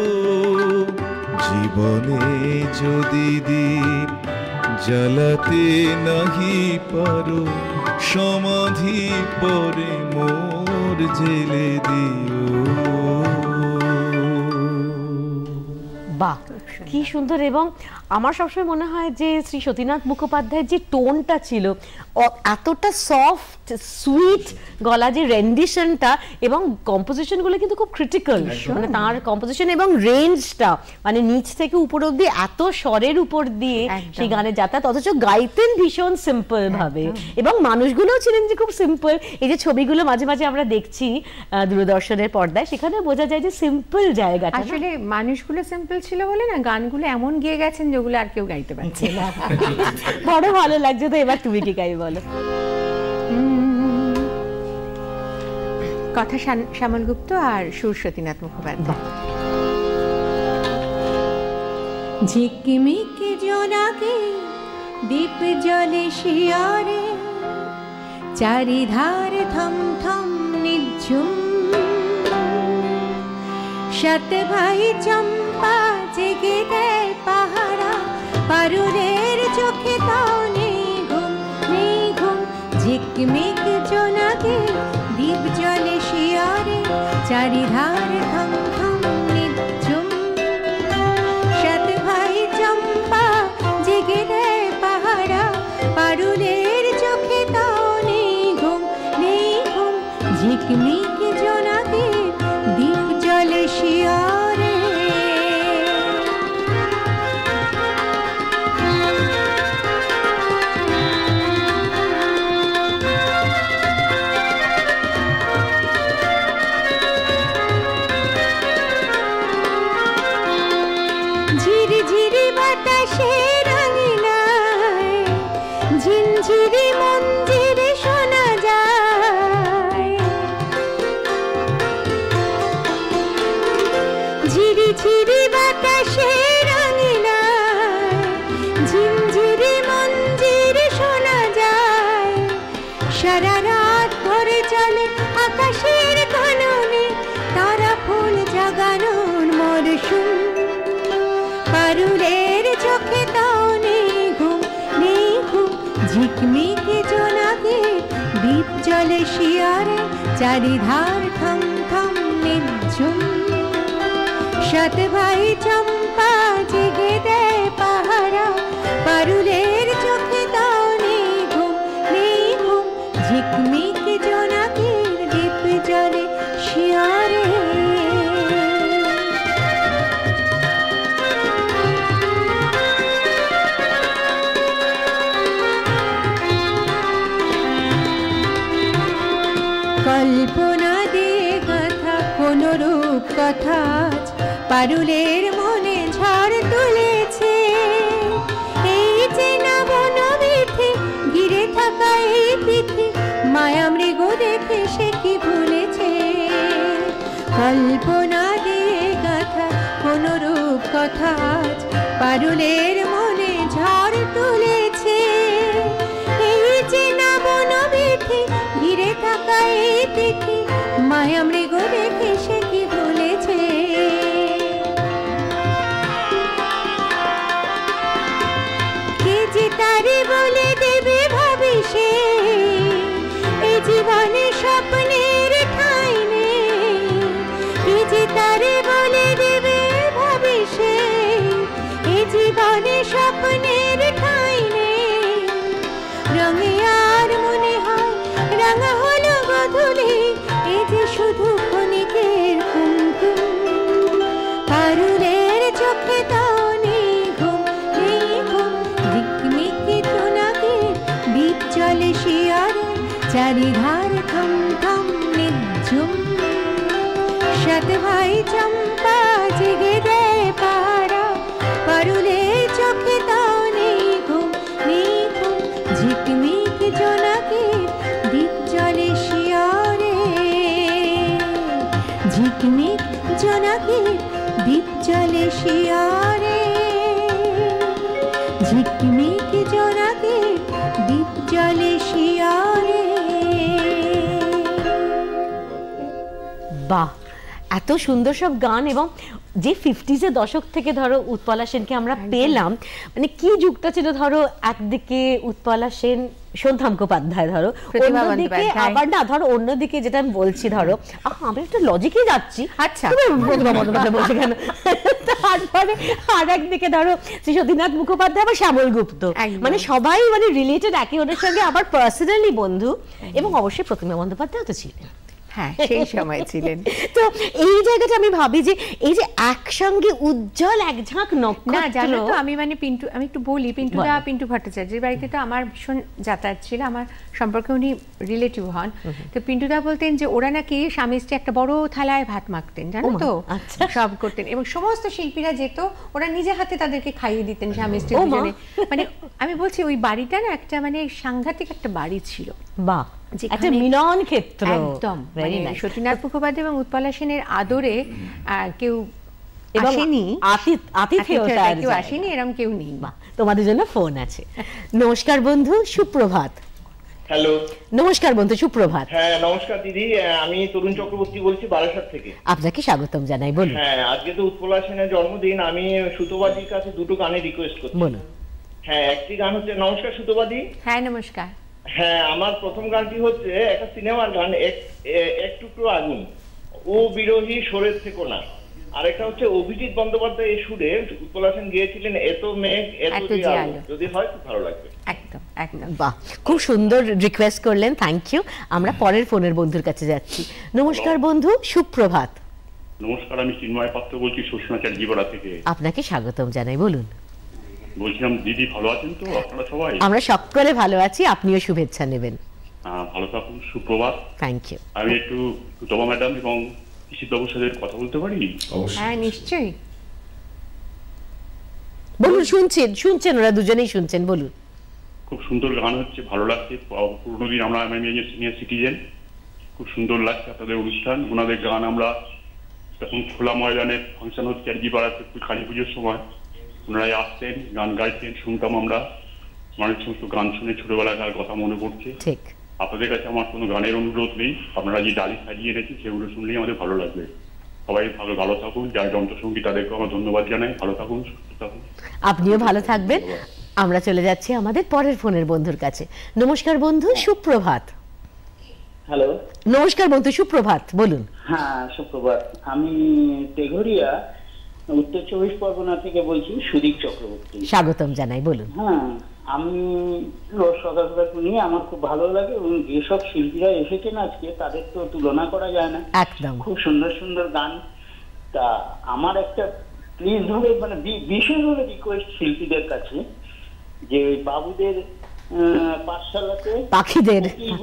জীবনে যদি দীপ জ্বালাতে নাহি পারো, সমাধি পরে মোর জেলে দিও। বাহ, কি সুন্দর। এবং আমার সবসময় মনে হয় যে শ্রী সতীনাথ মুখোপাধ্যায়ের যে টোনটা ছিল এতটা সফট সুইট গলা, যে রেন্ডিশনটা এবং কম্পোজিশনগুলো কিন্তু খুব ক্রিটিক্যাল, মানে তার কম্পোজিশন এবং রেঞ্জটা মানে নিচ থেকে উপর অব্দি এত স্বরের উপর দিয়ে সেই গানে যাতায়াত, অথচ গাইতেন ভীষণ সিম্পল ভাবে এবং মানুষগুলোও ছিলেন যে খুব সিম্পল। এই যে ছবিগুলো মাঝে মাঝে আমরা দেখছি দূরদর্শনের পর্দায়, সেখানে বোঝা যায় যে সিম্পল জায়গাটা। আসলে মানুষগুলো সিম্পল ছিল বলে না গানগুলো এমন গেয়ে গেছেন যেগুলো আর কেউ গাইতে পারছে না। বড় ভালো লাগছে। তো এবার তুমি কি গাই বলো? কথা শ্যামল গুপ্ত আর সুর সতীনাথ মুখোপাধ্যায়। ঝিকমিক জোনাকে দীপ জলে শিয়ারে, চারিধার থম থম নিঝুম, সাত ভাই চম্পা জেগে দেয় পাহারা, পারুলের চোখে তাও নেই ঘুম নেই ঘুম। ঝিকমিক জোনাকে দীপ জলে শিয়ারে, চারিধার থম থম নিঝুম, সাত ভাই চম্পা জেগে দেয় পাহারা, পারুলের চোখে তাও নেই ঘুম নেই ঘুম। ঝিকমিক জোনাকে দীপ জলে শিয়ারে। ঝিরিঝিরি বাতাসে রঙিনায়, ঝিনঝিরি মন্দিরে শোনা যায়, ঝিরিঝিরি বাতাসে রঙিনায়, ঝিনঝিরি মন্দিরে শোনা যায়। সারা রাত ধরে চলে আকাশের কাননে, তারা ফুল জাগানোর মরশুম, পারুলের চোখে তাও নেই ঘুম নেই ঘুম। ঝিকমিক জোনাকে দীপ জলে শিয়ারে, চারিধার থম থম নিঝুম, সাত ভাই চম্পা জেগে দেয় পাহারা, পারুলের চোখে তাও নেই ঘুম নেই ঘুম। ঝিকমিক জোনাকে দীপ জলে শিয়ারে। কল্পনা দিয়ে কথা কোন রূপ কথা পারুলের মনে ঝড় তুলেছে, এই চেনা বনবিথি ঘিরে থাকা এই পৃথি, মায়া মৃগ দেখে সে কি ভুলেছে। কল্পনা দিয়ে কথা কোন রূপ কথা পারুলের মনে ঝড় তুলেছে, এই চেনা বনবিথি ঘিরে থাকা এই পৃথি, মায়া মৃগ দেখে সে কি ভুলেছে। কে যে তারে বলে দেবে ভাবি সে, এই জীবনে স্বপ্নের ঠাঁই নেই। কে যে তারে বলে দেবে ভাবি সে, এই জীবনে স্বপ্নের ঠাঁই নেই। রঙে আর মনে হয় রাঙা হলো গধূলি, এই যে শুধু ক্ষণিকের কুমকুম, পারুলের চোখে তাও নেই ঘুম নেই ঘুম। ঝিকমিক জোনাকে দীপ জলে শিয়ারে, চারিধার থম থম নিঝুম, সাত ভাই চম্পা জেগে দেয় পাহারা, পারুলের চোখে তাও নেই ঘুম নেই ঘুম। ঝিকমিক জোনাকে দীপ জলে শিয়ারে, ঝিকমিক জোনাকে দীপ জলে শিয়ারে, ঝিকমিক জোনাকে দীপ জলে শিয়ারে। বাহ, এত সুন্দর সব গান এবং যে ফিফটিজের দশক থেকে ধরো উৎপলা সেনকে আমরা পেলাম, মানে কি যুগটা ছিল, ধরো একদিকে উৎপলা সেন, সন্ধ্যা মুখোপাধ্যায়, ধরো অন্যদিকে আবার না ধরো অন্যদিকে যেটা আমি বলছি, ধরো আমি একটু লজিকে যাচ্ছি, আচ্ছা প্রতিভা বন্দ্যোপাধ্যায় বলছি কেন, তারপরে আর একদিকে ধরো শ্রী সতীনাথ মুখোপাধ্যায় বা শ্যামল গুপ্ত, মানে সবাই মানে রিলেটেড একে অন্যের সঙ্গে, আবার পার্সোনালি বন্ধু, এবং অবশ্যই প্রতিমা বন্দ্যোপাধ্যায় তো ছিলেন, হ্যাঁ সেই সময় ছিলেন। তো এই জায়গাটা আমি ভাবি যে এই যে একসঙ্গে উজ্জ্বল এক ঝাঁক নক্ষত্র, না জানো তো আমি মানে পিন্টু, আমি একটু বলি, পিন্টুদা পিন্টু ভট্টাচার্যের বাড়িতে তো আমার ভীষণ যাতায়াত ছিল, আমার সম্পর্কে উনি রিলেটিভ হন। তো পিন্টুদা বলতেন যে ওরা নাকি স্বামী স্ত্রী একটা বড় থালায় ভাত মাখতেন, জানো তো, সব করতেন, এবং সমস্ত শিল্পীরা যেত, ওরা নিজে হাতে তাদেরকে খাইয়ে দিতেন স্বামী স্ত্রী দুজনে। মানে আমি বলছি ওই বাড়িটা না একটা মানে সাংঘাতিক একটা বাড়ি ছিল, বাহ, একটা মিলন ক্ষেত্র একদম। সতীনাথ মুখোপাধ্যায় এবং উৎপলা সেনের আদরে কেউ আসেনি, আতিথেয়তা কেউ আসেনি, এরকম কেউ নেই। তোমাদের জন্য ফোন আছে। নমস্কার বন্ধু, সুপ্রভাত। হ্যালো, নমস্কার বন্ধু, সুপ্রভাত। হ্যাঁ নমস্কার দিদি, আমি তরুণ চক্রবর্তী বলছি বারাসাত থেকে। আপনাকে স্বাগতম জানাই, বলুন। হ্যাঁ আজকে তো উৎপলা সেনের জন্মদিন, আমি সুতোবাদির কাছে দুটো গানে রিকোয়েস্ট করছি। বলুন। হ্যাঁ একটি গান হচ্ছে, নমস্কার সুতোবাদি। হ্যাঁ নমস্কার। হ্যাঁ আমার প্রথম গানটি হচ্ছে একটা সিনেমার গান, এক টুকরো আগুন, ও বিরোহী সরের থেকো না। আরেকটা হচ্ছে অভিজিৎ বন্দ্যোপাধ্যায় এই সুরে উৎপলা সেন গিয়েছিলেন, এত মেঘ এত আলো, যদি হয় খুব ভালো লাগবে। একদম একদম, বাহ, খুব সুন্দর রিকোয়েস্ট করলেন, থ্যাংক ইউ। আমরা পরের ফোনের বন্ধুর কাছে যাচ্ছি। নমস্কার বন্ধু, সুপ্রভাত। নমস্কার, আমি চিন্ময় পাত্র বলছি সুষমা চার্জিপাড়া থেকে। আপনাকে স্বাগতম জানাই, বলুন। বলছিলাম দিদি ভালো আছেন তো আপনারা সবাই? আমরা সকলে ভালো আছি, আপনিও শুভেচ্ছা নেবেন। ভালো থাকুন, সুপ্রভাত। Thank you. আমি একটু তোমা ম্যাডাম এবং ইশিত বাবুর সাথে কথা বলতে পারি? হ্যাঁ নিশ্চয়ই, বলুন। শুনছেন শুনছেন ওরা দুজনেই শুনছেন, বলুন। খুব সুন্দর গান হচ্ছে, ভালো লাগছে। পুরোনো দিন আমরা সিনিয়র সিটিজেন, খুব সুন্দর লাগছে আপনাদের অনুষ্ঠান। ওনাদের গান আমরা তখন খোলা ময়দানে ফাংশন হচ্ছে চার্জিপাড়াতে কালী পুজোর সময়, ওনারাই আসতেন, গান গাইতেন, শুনতাম আমরা। অনেক সমস্ত গান শুনে ছোটবেলাকার কথা মনে পড়ছে। ঠিক, আপনাদের কাছে আমার কোনো গানের অনুরোধ নেই, আপনারা যে ডালি সাজিয়ে রেখেছেন সেগুলো শুনলেই আমাদের ভালো লাগবে। সবাই ভালো ভালো থাকুন, যারা যন্ত্রসঙ্গী তাদেরকে আমার ধন্যবাদ জানাই। ভালো থাকুন, সুস্থ থাকুন। আপনিও ভালো থাকবেন। আমরা চলে যাচ্ছি আমাদের পরের ফোনের বন্ধুর কাছে। নমস্কার বন্ধু, সুপ্রভাত। হ্যালো, নমস্কার বন্ধু, সুপ্রভাত, বলুন। হ্যাঁ সুপ্রভাত, আমি তেঘরিয়া উত্তর চব্বিশ পরগনা থেকে বলছি, সুদীপ চক্রবর্তী। স্বাগতম জানাই, বলুন। হ্যাঁ আমি রোজ সকাল সকাল শুনি, আমার খুব ভালো লাগে, এবং যেসব শিল্পীরা এসেছেন আজকে তাদের তো তুলনা করা যায় না, একদম খুব সুন্দর সুন্দর গান। তা আমার একটা প্লিজ ভাবে মানে বিশেষভাবে রিকোয়েস্ট শিল্পীদের কাছে, যে বাবুদের পাঠশালাতে পাখিদের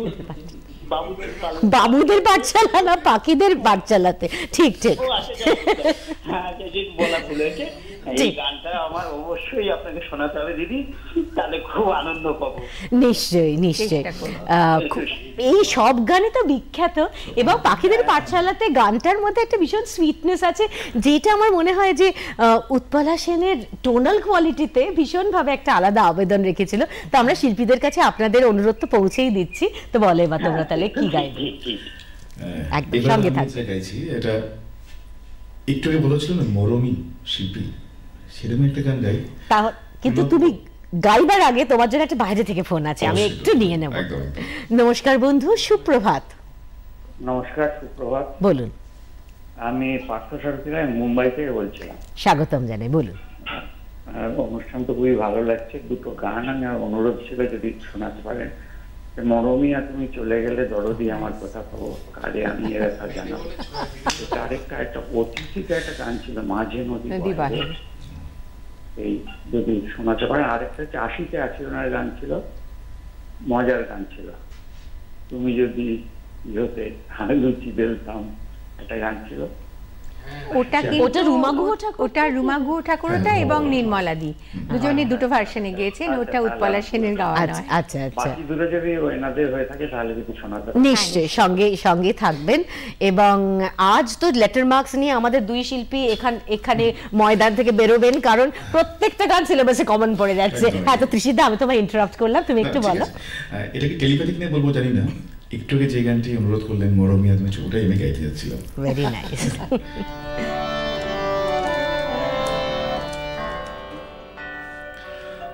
বাবুদের পাঠশালা না পাখিদের পাঠশালাতে, ঠিক ঠিক। হ্যাঁ বলা ভুল হয়েছে, এই গানটা আমার অবশ্যই আপনাকে শোনাতে হবে দিদি, তাহলে খুব আনন্দ পাবো। নিশ্চয়ই নিশ্চয়ই, এই সব গানে তো বিখ্যাত, এবং পাখিদের পাঠশালাতে গানটার মধ্যে একটা ভীষণ সুইটনেস আছে, যেটা আমার মনে হয় যে উৎপলা সেনের টোনাল কোয়ালিটিতে ভীষণভাবে একটা আলাদা আবেদন রেখেছিল। তো আমরা শিল্পীদের কাছে আপনাদের অনুরোধ তো পৌঁছেই দিচ্ছি, তো বলে বা তোমরা তাহলে কি গাইবে? একদম সঙ্গে থাকবে। এটা একটু আগে বলেছিল না মরমী শিল্পী, সেরকম একটা গান গাই। কিন্তু তুমি গাইবার আগে তোমার জন্য একটা বাইরে থেকে ফোন আছে, আমি একটু নিয়ে নেব। নমস্কার বন্ধু, সুপ্রভাত। নমস্কার, সুপ্রভাত, বলুন। আমি পার্থ সারথী মুম্বাই থেকে বলছিলাম। স্বাগতম জানাই, বলুন। অনুষ্ঠান তো খুবই ভালো লাগছে, দুটো গান আমি অনুরোধ ছিল যদি শোনাতে পারেন। মরমী আর তুমি চলে গেলে দরদি আমার কথা পাবো, কালে আমি এর কথা জানাবো। আরেকটা একটা অতিথিতে একটা গান ছিল, মাঝে নদী, এই যদি শোনাতে পারেন। আরেকটা হচ্ছে আশিতে আশি ওনার গান ছিল, মজার গান ছিল, তুমি যদি ইহতে লুচি বেলতাম, একটা গান ছিল। ওটা কি ওটা রুমা গুহ ঠাকুর, ওটা রুমা গুহ ঠাকুরটা এবং নির্মলা দি দুজনে দুটো ভার্সনে গিয়েছেন, ওটা উৎপলা সেনের গাওয়া নয়। আচ্ছা আচ্ছা, বাকি দুটো যদি ওনাদের হয়ে থাকে তাহলে যদি শোনাতে নিশ্চয়ই সঙ্গে সঙ্গে থাকবেন। এবং আজ তো লেটার মার্কস নিয়ে আমাদের দুই শিল্পী এখান এখানে ময়দান থেকে বেরোবেন, কারণ প্রত্যেকটা গান সিলেবাসে কমন পড়ে যাচ্ছে। হ্যাঁ, তো তৃষিদা আমি তোমায় ইন্টারাপ্ট করলাম, তুমি একটু বলো। এটা কি টেলিপ্যাথিক নিয়ে বলবো জানি না, একটু আগে যে গানটি অনুরোধ করলেন মরমিয়া তুমি, ওটাই আমি গাইতে যাচ্ছিলাম। Very nice.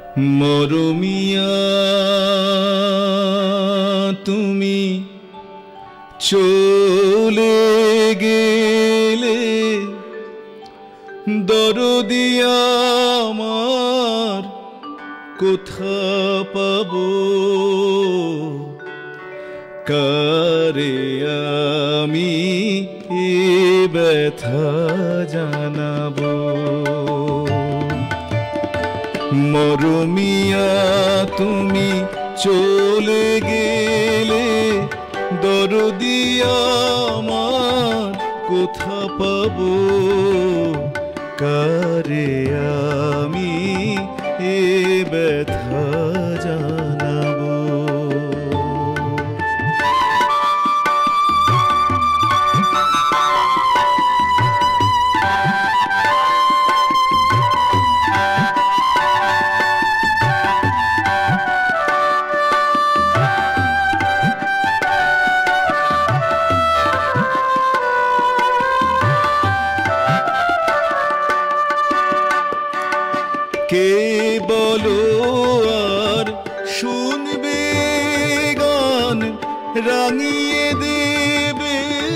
মরমিয়া তুমি চলে গেলে দরদি আমার কোথা পাবো কারে আমি এ ব্যথা জানাবো মরমিয়া তুমি চলে গেলে দরদি আমার কোথা পাবো কারে আমি এ ব্যথা জানাবো কে বলো আর শুনবে গান রাঙিয়ে দেবে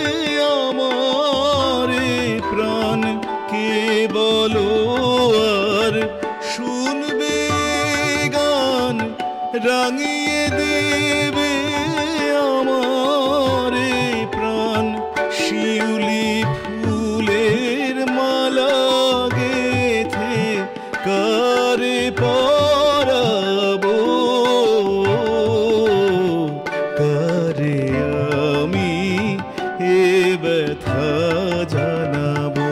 আমার প্রাণ কে বলো আর শুনবে গান রাঙিয়ে দেবে আমার প্রাণ শিউলি ফুলের মালা গেথে কারে পরাবো কারে আমি এ ব্যথা জানাবো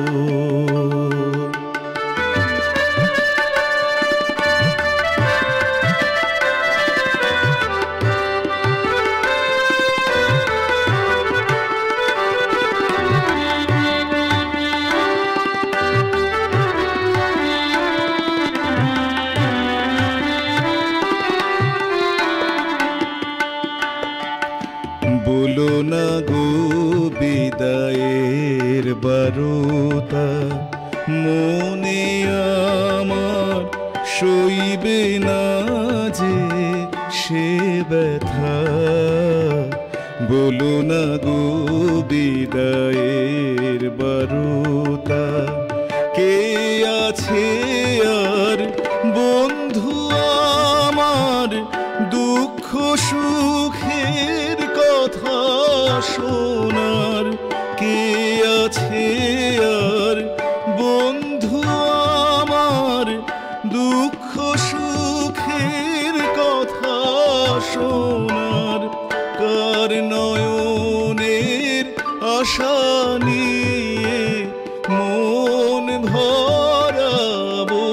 বলো না গো বিদায়ের বারোতা মনে আমার সইবে না যে সে ব্যথা বলো না গো বিদায়ের বারোতা কে আছে আর বন্ধু আমার দুঃখ সুখের কথা শোনার কে আছে আর বন্ধু আমার দুঃখ সুখের কথা শোনার কার নয়নের আশা নিয়ে মন ভরাবো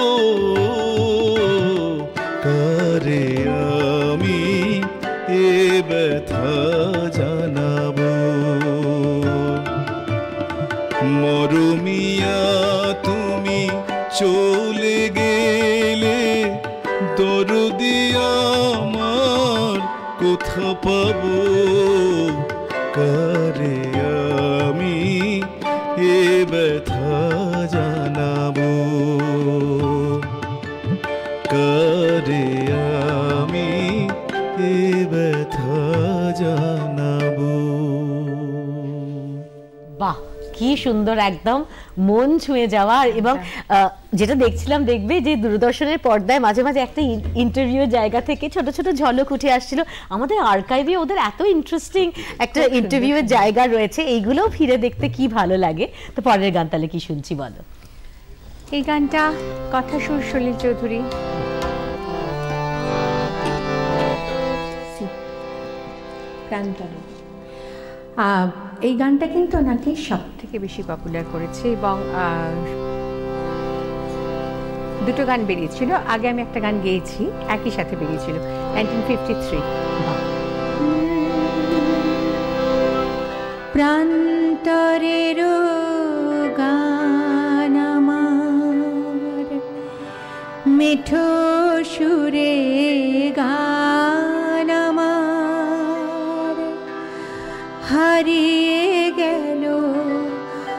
কারে আমি এ ব্যথা জানাবো মরমিয়া তুমি চলে গেলে দরদি আমার কোথা পাবো কারে আমি এ ব্যথা জানাবো কারে আমি এ ব্যথা জানাবো বাহ কি সুন্দর একদম মন ছুঁয়ে যাওয়া এবং আহ, যেটা দেখছিলাম দেখবে যে দূরদর্শনের পর্দায় মাঝে মাঝে একটা ইন্টারভিউ জায়গা থেকে ছোট ছোট ঝলক উঠে আসছিল আমাদের আর্কাইভে ওদের এত ইন্টারেস্টিং একটা ইন্টারভিউয়ের জায়গা রয়েছে এইগুলোও ফিরে দেখতে কি ভালো লাগে তো পরের গান তাহলে কি শুনছি বলো এই গানটা কথা সুর সলিল চৌধুরী প্রান্তরে এই গানটা কিন্তু ওনাকে সব থেকে বেশি পপুলার করেছে এবং দুটো গান বেরিয়েছিল আগে আমি একটা গান গেয়েছি একই সাথে বেরিয়েছিল নাইনটিন ফিফটি থ্রি প্রান্তরের গান আমার মিঠো সুরে গান আমার হারিয়ে গেল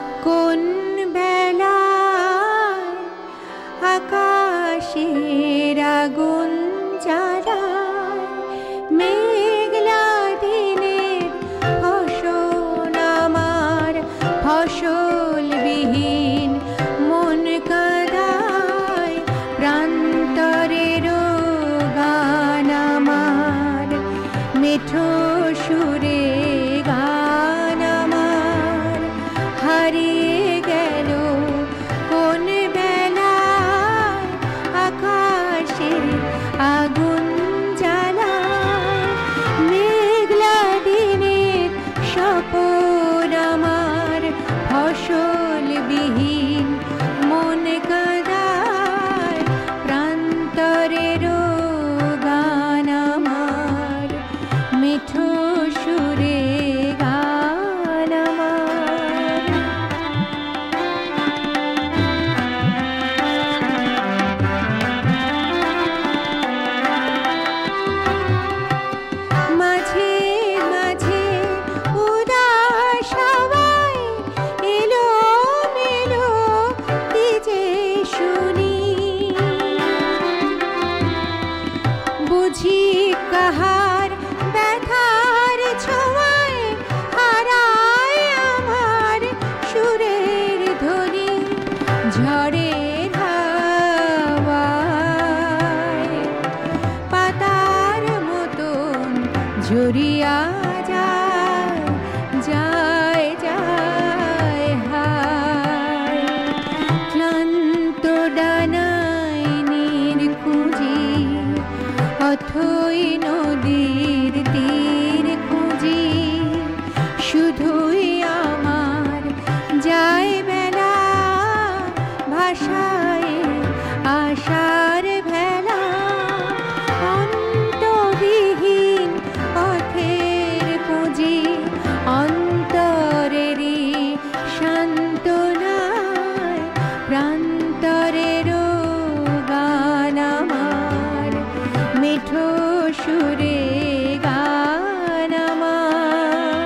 কোন বেলায় আকাশে করিয়া যায় যায় যায় হায় ক্লান্ত ডানায় নির্খুঁজি অথই নদীর তীর খুঁজি শুধুই আমার যায় বেলা ভাষায় আশার ভেলা অন্তবিহীন পথের পুঁজি অন্তরেরই সান্ত্বনায় প্রান্তরেরও গান আমার মিঠো সুরে গান আমার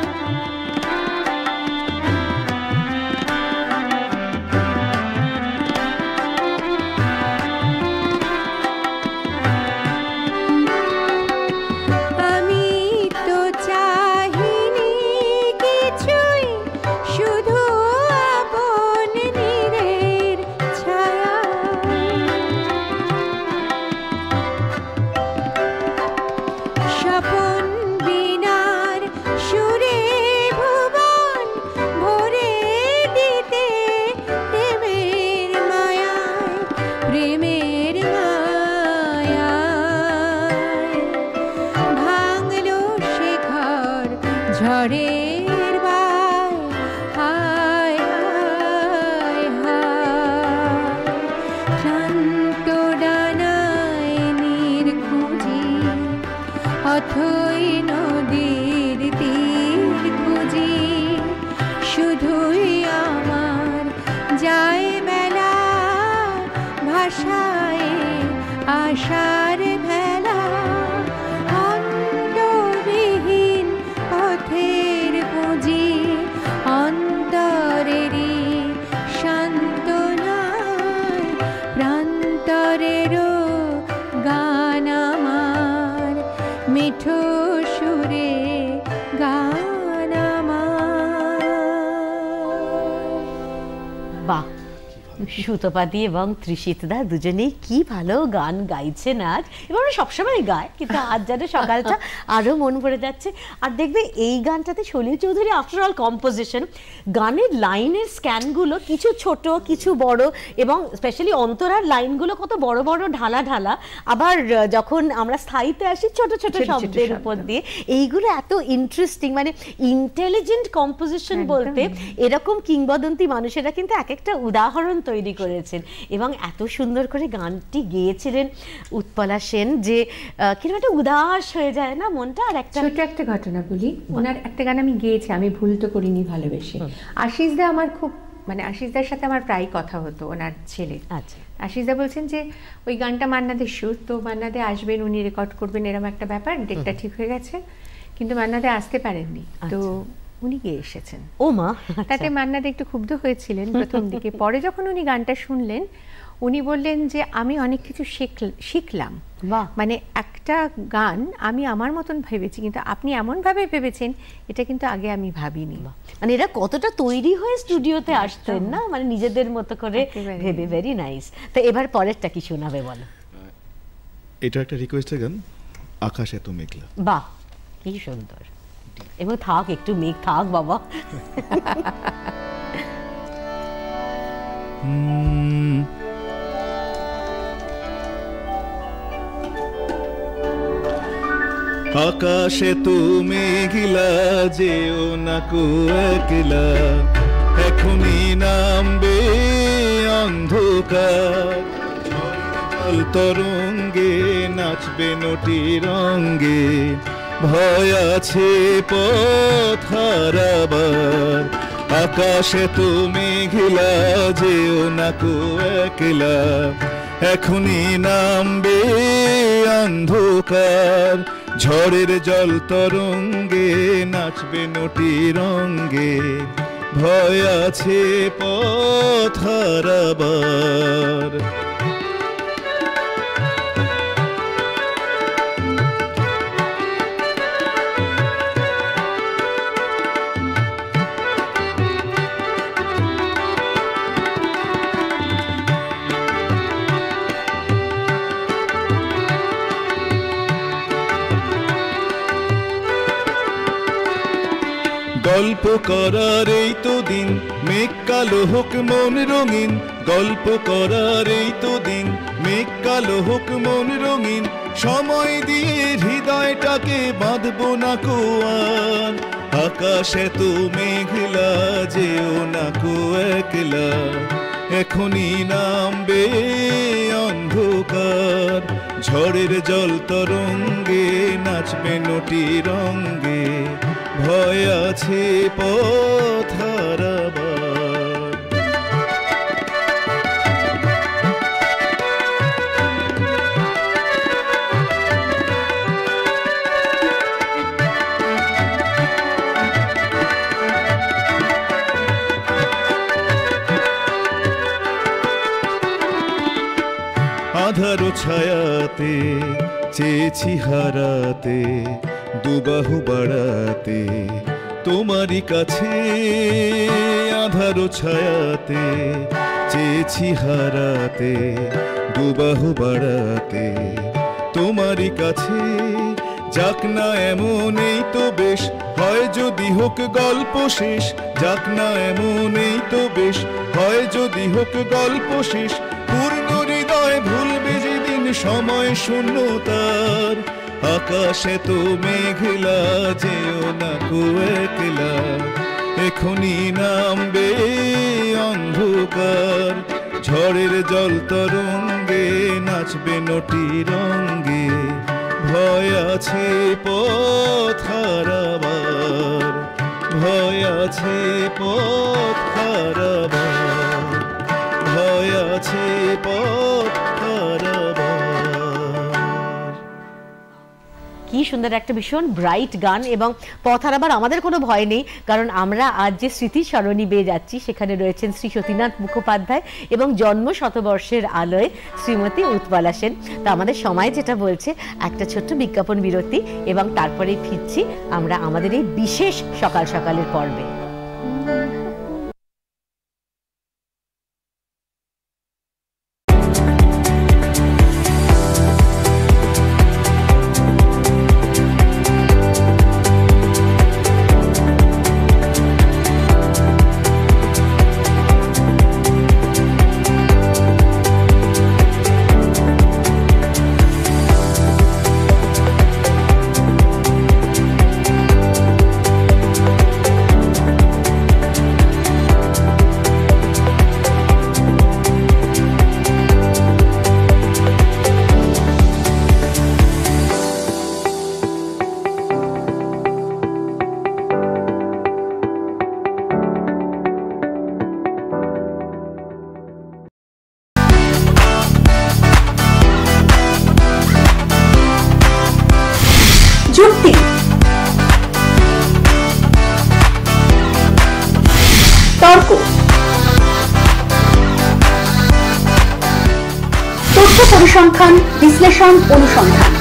আমি তো চাহিনি কিছুই শুধু আপন নীড়ের ছায়া স্বপন বিনার সুরে ভুবন ভরে দিতে প্রেমের মায়ায় প্রেমের মায়ায় ভাঙলো শেখর ঝড়ের বায় হায় হায় হায় ক্লান্ত ডানায় নির্খুঁজি অথই নদীর তীর খুঁজি শুধুই আমার যায় বেলা ভাষায় আশার ভেলা অন্তবিহীন পথের পুঁজি অন্তরেরই সান্ত্বনায় প্রান্তরেরও গান আমার মিঠো সুরে গান আমার বাহ, সুতপাদি এবং ত্রিশিতদা দুজনেই কি ভালো গান গাইছেন আজ, এবং ওরা সবসময় গায়, কিন্তু আজ যেন সকালটা আরো মন ভরে যাচ্ছে। আর দেখবে এই গানটাতে Salil Chowdhury after all composition, গানের লাইনের স্ক্যানগুলো কিছু ছোট কিছু বড়, এবং স্পেশালি অন্তরার লাইনগুলো কত বড় বড় ঢালা ঢালা, আবার যখন আমরা স্থায়ীতে আসি ছোট ছোট শব্দের উপর দিয়ে, এইগুলো এত ইন্টারেস্টিং, মানে ইন্টেলিজেন্ট কম্পোজিশন বলতে এরকম কিংবদন্তি মানুষেরা কিন্তু এক একটা উদাহরণ তৈরি করেছেন, এবং এত সুন্দর করে গানটি গেয়েছিলেন উৎপলা সেন যে কিরকম একটা উদাস হয়ে যায় না মনটা। আর একটা ছোট একটা ঘটনা বলি, ওনার একটা গান আমি গেয়েছি, আমি ভুল তো করিনি ভালোবেসে। আশিস দা আমার খুব, মানে আশিস দার সাথে আমার প্রায় কথা হতো, ওনার ছেলে। আচ্ছা, আশিস দা বলছেন যে ওই গানটা মান্নাদের সুর, তো মান্নাদে আসবেন, উনি রেকর্ড করবেন, এরকম একটা ব্যাপার, ডেটটা ঠিক হয়ে গেছে, কিন্তু মান্নাদে আসতে পারেননি, তো উনি গিয়ে এসেছেন। ও মা, তাতে মান্নাদে একটু ক্ষুব্ধ হয়েছিলেন প্রথম দিকে, পরে যখন উনি গানটা শুনলেন উনি বললেন যে আমি অনেক কিছু শিখলাম, মানে একটা গান আমি আমার মতন ভেবেছি, কিন্তু আপনি এমনভাবে ভেবেছেন এটা কিন্তু আগে আমি ভাবিনি। মানে এরা কতটা তৈরি হয়ে স্টুডিওতে আসতেন না, মানে নিজেদের মতো করে ভেবে। Very nice. তো এবার পরেরটা কি শোনাবে বলো? এটা একটা রিকোয়েস্টের গান, আকাশ এত মেঘলা। বাহ, কি সুন্দর। এবং থাক, একটু মেঘ থাক বাবা। আকাশে তুমি মেঘলা, যেও না কো একলা, এখনই নামবে অন্ধকার, জল তরঙ্গে নাচবে নটি রঙ্গে, ভয় আছে পথ হারাবার। আকাশে তুমি মেঘলা, যেও না কো একলা, এখনই নামবে অন্ধকার, ঝড়ের জল তরঙ্গে নাচবে নটি রঙ্গে, ভয় আছে পথ হারাবার। গল্প করার এই তো দিন, মেঘ কালো হোক মন রঙিন, গল্প করার এই তো দিন, মেঘ কালো হোক মন রঙিন, সময় দিয়ে হৃদয়টাকে বাঁধবো না কোয়ার। আকাশে তো মেঘলা, যেও না কো একলা, এখনই নামবে অন্ধকার। ঝড়ের জল তরঙ্গে নাচবে নটি রঙ্গে, ভয় আছে পথ হারাবার। আধারো ছায়াতে চেয়েছি হারাতে, দুবাহু বাড়াতে তোমারই কাছে। আধারো ছায়াতে চেয়েছি হারাতে, দুবাহু বাড়াতে তোমারই কাছে। যাক না এমন এই তো বেশ, হয় যদি হোক গল্প শেষ। যাক না এমন এই তো বেশ, হয় যদি হোক গল্প শেষ। পূর্ণ হৃদয় ভুলবে যেদিন সময় শূন্যতার। আকাশে তো মেঘলা, যেও না কো একলা, এখনই নামবে অন্ধকার। ঝড়ের জল তরঙ্গে নাচবে নটি রঙ্গে, ভয় আছে পথ হারাবার। ভয় আছে পথ হারাবার, ভয় আছে পথ হারাবার। কি সুন্দর একটা ভীষণ ব্রাইট গান, এবং পথ হারাবার আমাদের কোনো ভয় নেই, কারণ আমরা আজ যে স্মৃতি সরণি বেয়ে যাচ্ছি সেখানে রয়েছেন শ্রী সতীনাথ মুখোপাধ্যায় এবং জন্ম শতবর্ষের আলোয় শ্রীমতী উৎপলা সেন। তো আমাদের সময় যেটা বলছে একটা ছোট্ট বিজ্ঞাপন বিরতি, এবং তারপরে ফিরছি আমরা আমাদের এই বিশেষ সকাল সকালের পর্বে। যুক্তি, তর্ক, তথ্য পরিসংখ্যান, বিশ্লেষণ, অনুসন্ধান।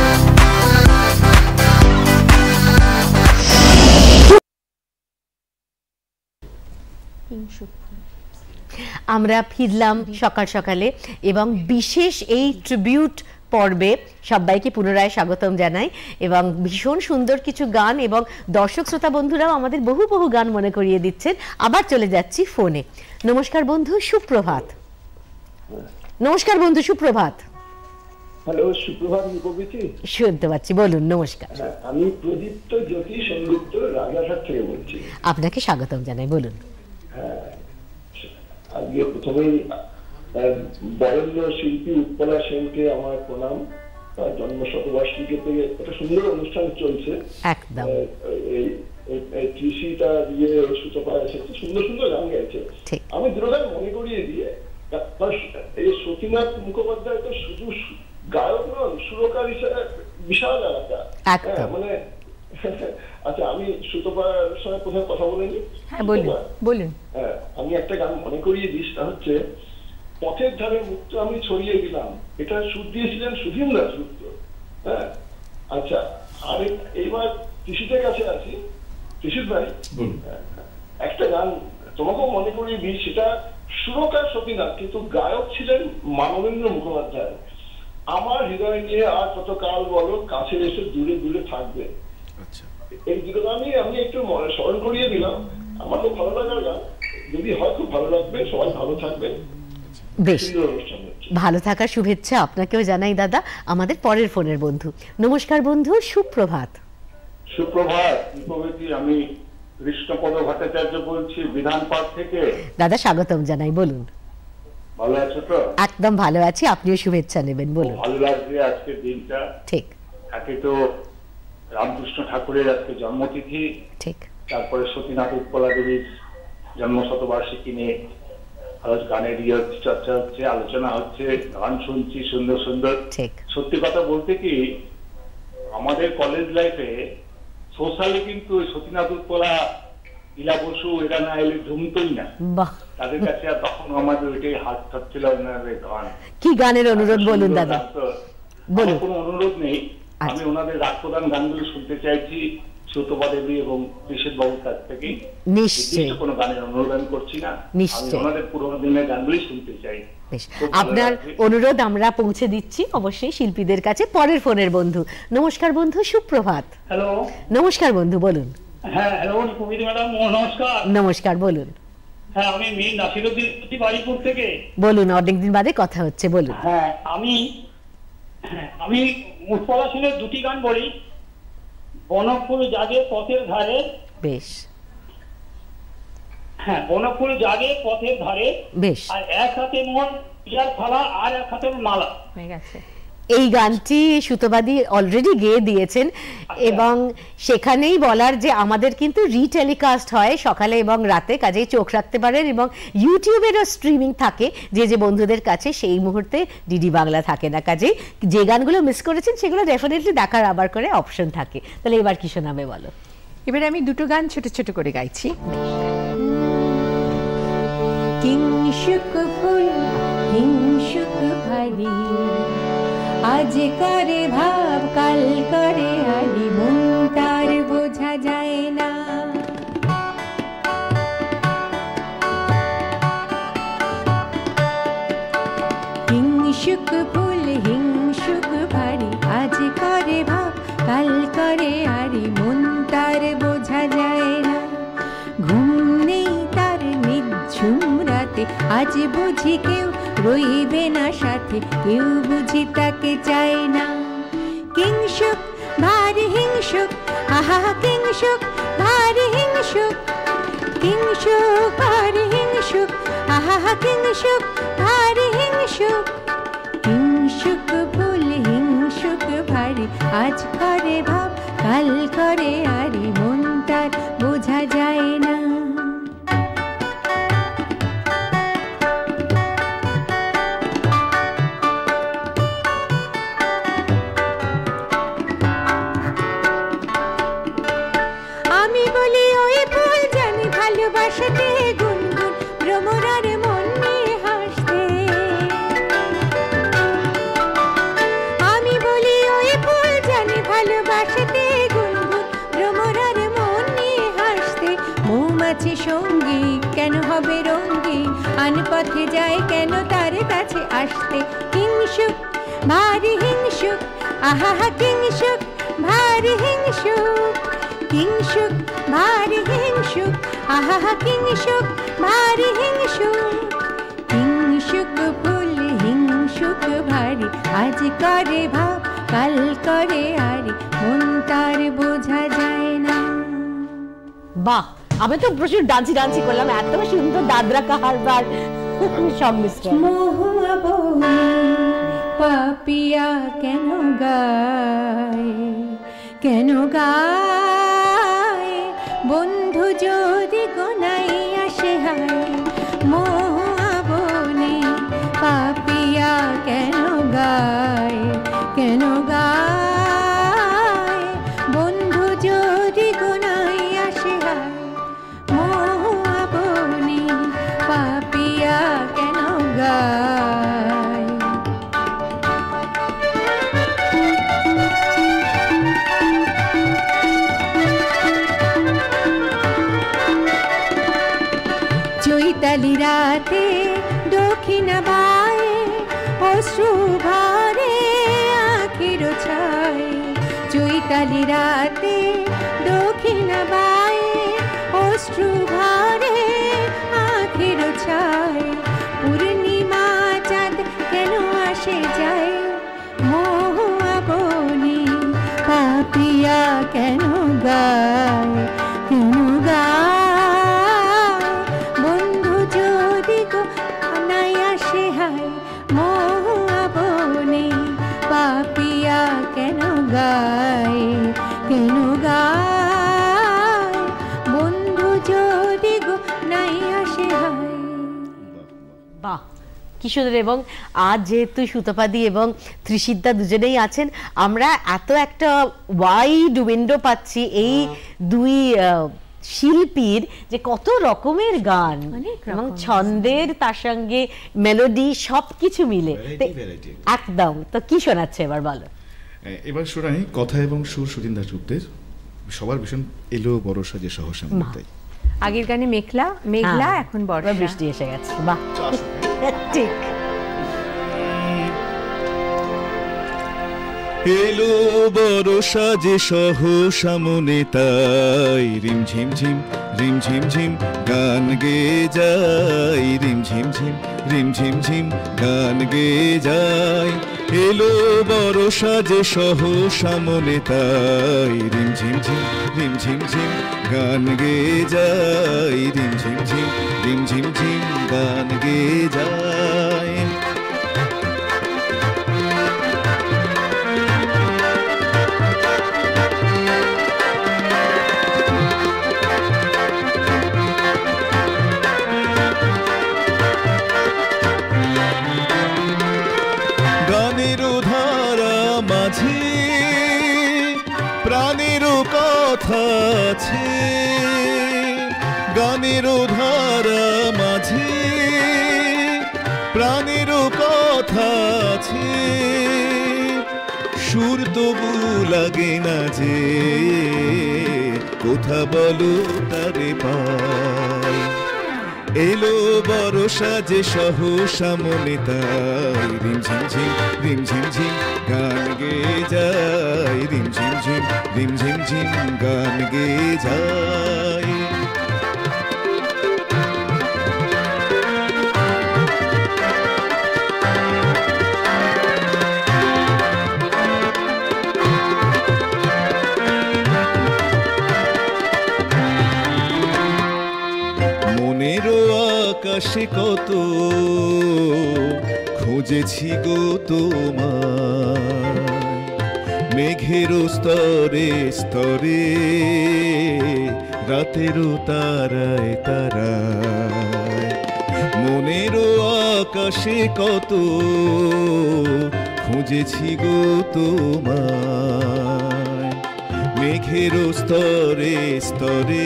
আমরা ফিরলাম সকাল সকালে, এবং বিশেষ এই ট্রিবিউট পর্বে সবাইকে পুনরায় স্বাগতম জানাই, এবং ভীষণ সুন্দর কিছু গান এবং দর্শক শ্রোতা বন্ধুরাও আমাদের বহু বহু গান মনে করিয়ে দিচ্ছেন। আবার চলে যাচ্ছি ফোনে। নমস্কার বন্ধু, সুপ্রভাত। নমস্কার বন্ধু, সুপ্রভাত। হ্যালো, সুপ্রভাত নিকোবিচি। শুনতে পাচ্ছি, বলুন। নমস্কার, আমি প্রদীপ্ত জ্যোতি সেনগুপ্ত রাজারহাট থেকে বলছি। আপনাকে স্বাগতম জানাই, বলুন। হ্যাঁ, আজকে প্রথমেই বরেণ্য শিল্পী উৎপলা সেনকে আমার প্রণাম। তার জন্ম শতবার্ষিকী থেকে একটা সুন্দর অনুষ্ঠান চলছে, একদম কৃষিটা দিয়ে সূচনা এসেছে, সুন্দর সুন্দর গান গাইছে। আমি দুটোগান মনে করিয়ে দিয়ে, এই সতীনাথ মুখোপাধ্যায় তো শুধু গায়ক নন, সুরকার হিসেবে বিশাল এলাকা। মানে আচ্ছা, আমি সুতপার সঙ্গে কোথায় কথা বলিনি। হ্যাঁ, বলুন বলুন। হ্যাঁ, আমি একটা গান মনে করিয়ে দিই, সেটা হচ্ছে পথের ধারে মুক্ত আমি ছড়িয়ে দিলাম। এটা সুর দিয়েছিলেন সুধীন দাশগুপ্ত। হ্যাঁ, আচ্ছা, আর এইবার কৃষিদের কাছে আছি। কৃষিত ভাই, একটা গান তোমাকেও মনে করিয়ে দিই, সেটা সুরকার সতীনাথ, কিন্তু গায়ক ছিলেন মানবেন্দ্র মুখোপাধ্যায়। আমার হৃদয় নিয়ে আর কত কাল বলো, কাছে এসে দূরে দূরে থাকবে। এই দুটো গানই আমি একটু স্মরণ করিয়ে ভালো থাকবেন। বেশ, সুন্দর অনুষ্ঠান হচ্ছে। ভালো থাকার শুভেচ্ছা আপনাকেও জানাই দাদা। আমাদের পরের ফোনের বন্ধু, নমস্কার বন্ধু, সুপ্রভাত। সুপ্রভাত দীপবতী, আমি কৃষ্ণপদ ভট্টাচার্য বলছি বিধান পার্ক থেকে। দাদা স্বাগতম জানাই, বলুন। ভালো আছো তো? একদম ভালো আছি, আপনিও শুভেচ্ছা নেবেন, বলুন। ভালো লাগছে আজকের দিনটা। ঠিক। একে তো রামকৃষ্ণ ঠাকুরের আজকে জন্মতিথি, ঠিক। তারপরে সতীনাথ উৎপলা দেবীর জন্ম শতবার্ষিকী নিয়ে আলোচ গানের ইয়ে হচ্ছে, চর্চা হচ্ছে, আলোচনা হচ্ছে, গান শুনছি সুন্দর সুন্দর। ঠিক। সত্যি কথা বলতে কি, আমাদের কলেজ লাইফে সোশ্যালি কিন্তু সতীনাথ উৎপলা, ইলা বসু এরা না এলে জমতই না। তাদের কাছে আর তখন আমাদের ওইটাই হাত থাকছিল ওনাদের গান। কি গানের অনুরোধ বলুন দাদা? বলুন। কোনো অনুরোধ নেই, আমি ওনাদের রাগ প্রদান গানগুলো শুনতে চাইছি সুতপা দেবী এবং ঋষিত বাবুর কাছ থেকে। নিশ্চয়ই কোনো গানের অনুরোধ আমি করছি না, আমি ওনাদের পুরোনো দিনের গানগুলি শুনতে চাই। আপনার অনুরোধ আমরা পৌঁছে দিচ্ছি অবশ্যই শিল্পীদের কাছে। পরের ফোনের বন্ধু, নমস্কার বন্ধু, সুপ্রভাত। হ্যালো। নমস্কার বন্ধু, বলুন। হ্যাঁ হ্যালো কবিতা ম্যাডাম, নমস্কার। নমস্কার, বলুন। হ্যাঁ আমি মীর নাসিরউদ্দিন বাড়িপুর থেকে। বলুন, অনেকদিন বাদে কথা হচ্ছে, বলুন। হ্যাঁ আমি আমি উৎপলা সেনের দুটি গান বলি। বনফুল জাগে পথের ধারে। বেশ। হ্যাঁ, বনফুল জাগে পথের ধারে। বেশ। আর এক হাতে মোহন পিয়ার থালা আর এক হাতে মালা। হয়ে গেছে। এই গানটি সুতোবাদী অলরেডি গেয়ে দিয়েছেন এবং সেখানেই বলার যে আমাদের কিন্তু রিটেলিকাস্ট হয় সকালে এবং রাতে, কাজেই চোখ রাখতে পারেন এবং ইউটিউবেরও স্ট্রিমিং থাকে যে যে বন্ধুদের কাছে সেই মুহূর্তে ডিডি বাংলা থাকে না, কাজেই যে গানগুলো মিস করেছেন সেগুলো ডেফিনেটলি দেখার আবার করে অপশন থাকে। তাহলে এবার কি শোনাবে বলো? এবারে আমি দুটো গান ছোট ছোট করে গাইছি। কিংশুক ফুল হিংসুক ভারী, আজ করে ভাব কাল করে হারি, মন তার বোঝা যায় না। হিংসুক ফুল হিংসুক ভারী, আজ করে ভাব কাল করে হারি, মন তার বোঝা যায় না। ঘুম নেই তার নিঝুম রাতে, আজ বুঝি কেউ রইবে না সাথে, কেউ বুঝি তাকে চায় না। কিংশুক ভারী হিংসুক, আহা কিংশুক ভারী হিংসুক, কিংশুক ভারী হিংসুক, আহা কিংশুক ভারী হিংসুক। হিংসুক ফুল হিংসুক ভারী, আজ করে ভাব কাল করে আরি, মন তার বোঝা যায় না। আমি বলি ওই ফুল জানি ভালোবাসাতে, গুনগুন ভ্রমরার মন নিয়ে হাসতে। আমি বলি ওই ফুল জানি ভালোবাসাতে, গুনগুন ভ্রমরার মন নিয়ে হাসতে। মৌমাছি সঙ্গী কেন হবে রঙ্গি, আন পথে যায় কেন তার কাছে আসতে। হিংসুক ভারী হিংসুক, আহা কিংশুক ভারী হিংসুক, কিংশুক ভারী হিংসুক, আহা কিংশুক ভারী হিংসুক। হিংসুক ফুল হিংসুক ভারী, আজ করে ভাব কাল করে আরি, মন তার বোঝা যায় না। বাহ, আমি তো প্রচুর ডান্সি ডান্সি করলাম, এত সুন্দর দাদরা কাহারবার সংমিশ্রণ। মহুয়া বনে পাপিয়া কেন গায়, কেন গায় বন্ধু যদি গোনাই আসে হায়। মহুয়া বনে পাপিয়া কেন গায়, কেন গায় বন্ধু যদি গোনাই আসে হায়। মহুয়া বনে পাপিয়া কেন গায়। চৈতালি রাতে দক্ষিণা বায়ে, অশ্রু ভরে আখির ছায়। চৈতালি রাতে দক্ষিণা বায়ে, অশ্রু ভরে আখির ছায়। গায় কেন গায় বন্ধু যদি গো নাই আসে হায় মোহাবনে পাপিয়া কেন গায় কেন গায় বন্ধু যদি গো নাই আসে হায়। বাহ কি সুন্দর। এবং আজ যেহেতু সুতপাদি এবং ত্রিশিদ্দা দুজনেই আছেন, আমরা এত একটা ওয়াইড উইন্ডো পাচ্ছি এই দুই শিল্পীর, যে কত রকমের গান এবং ছন্দের তার সঙ্গে মেলোডি সবকিছু মিলে একদম। তো কি শোনাচ্ছে এবার বলো? এবার শোনাই কথা এবং সুর সুদিন দাশগুপ্তের, সবার ভীষণ এলো বরষা যে সহসা তাই। আগের গানে মেঘলা মেঘলা এখন বর্ষা, বৃষ্টি এসে গেছে। বাহ ঠিক। এলো বরষা যে সহসা মনে তাই রিম ঝিম ঝিম রিম ঝিম ঝিম গান গে যাই রিম ঝিম ঝিম রিম ঝিম ঝিম গান গে যাই। এলো বরষা যে সহসা মনে তাই রিম ঝিম ঝিম রিম ঝিম ঝিম গান গে যাই রিম ঝিম ঝিম রিম ঝিম ঝিম গান গে যাই। গানেরও ধারা মাঝে প্রাণেরও কথা আছে, গানেরও ধারা মাঝে প্রাণেরও কথা আছে, সুর তবু লাগে না যে কোথা বলো তারে পাই। এলো বরষা যে সহসা মনে তাই রিম ঝিম ঝিম রিম ঝিম ঝিম গান গে যাই রিম ঝিম ঝিম রিম ঝিম ঝিম গান গে যাই। মনেরও আকাশে কত খুঁজেছি গো তোমার, মেঘেরও স্তরে স্তরে রাতেরও তারায় তারায়। মনেরও আকাশে কত খুঁজেছি গো তোমার, মেঘেরও স্তরে স্তরে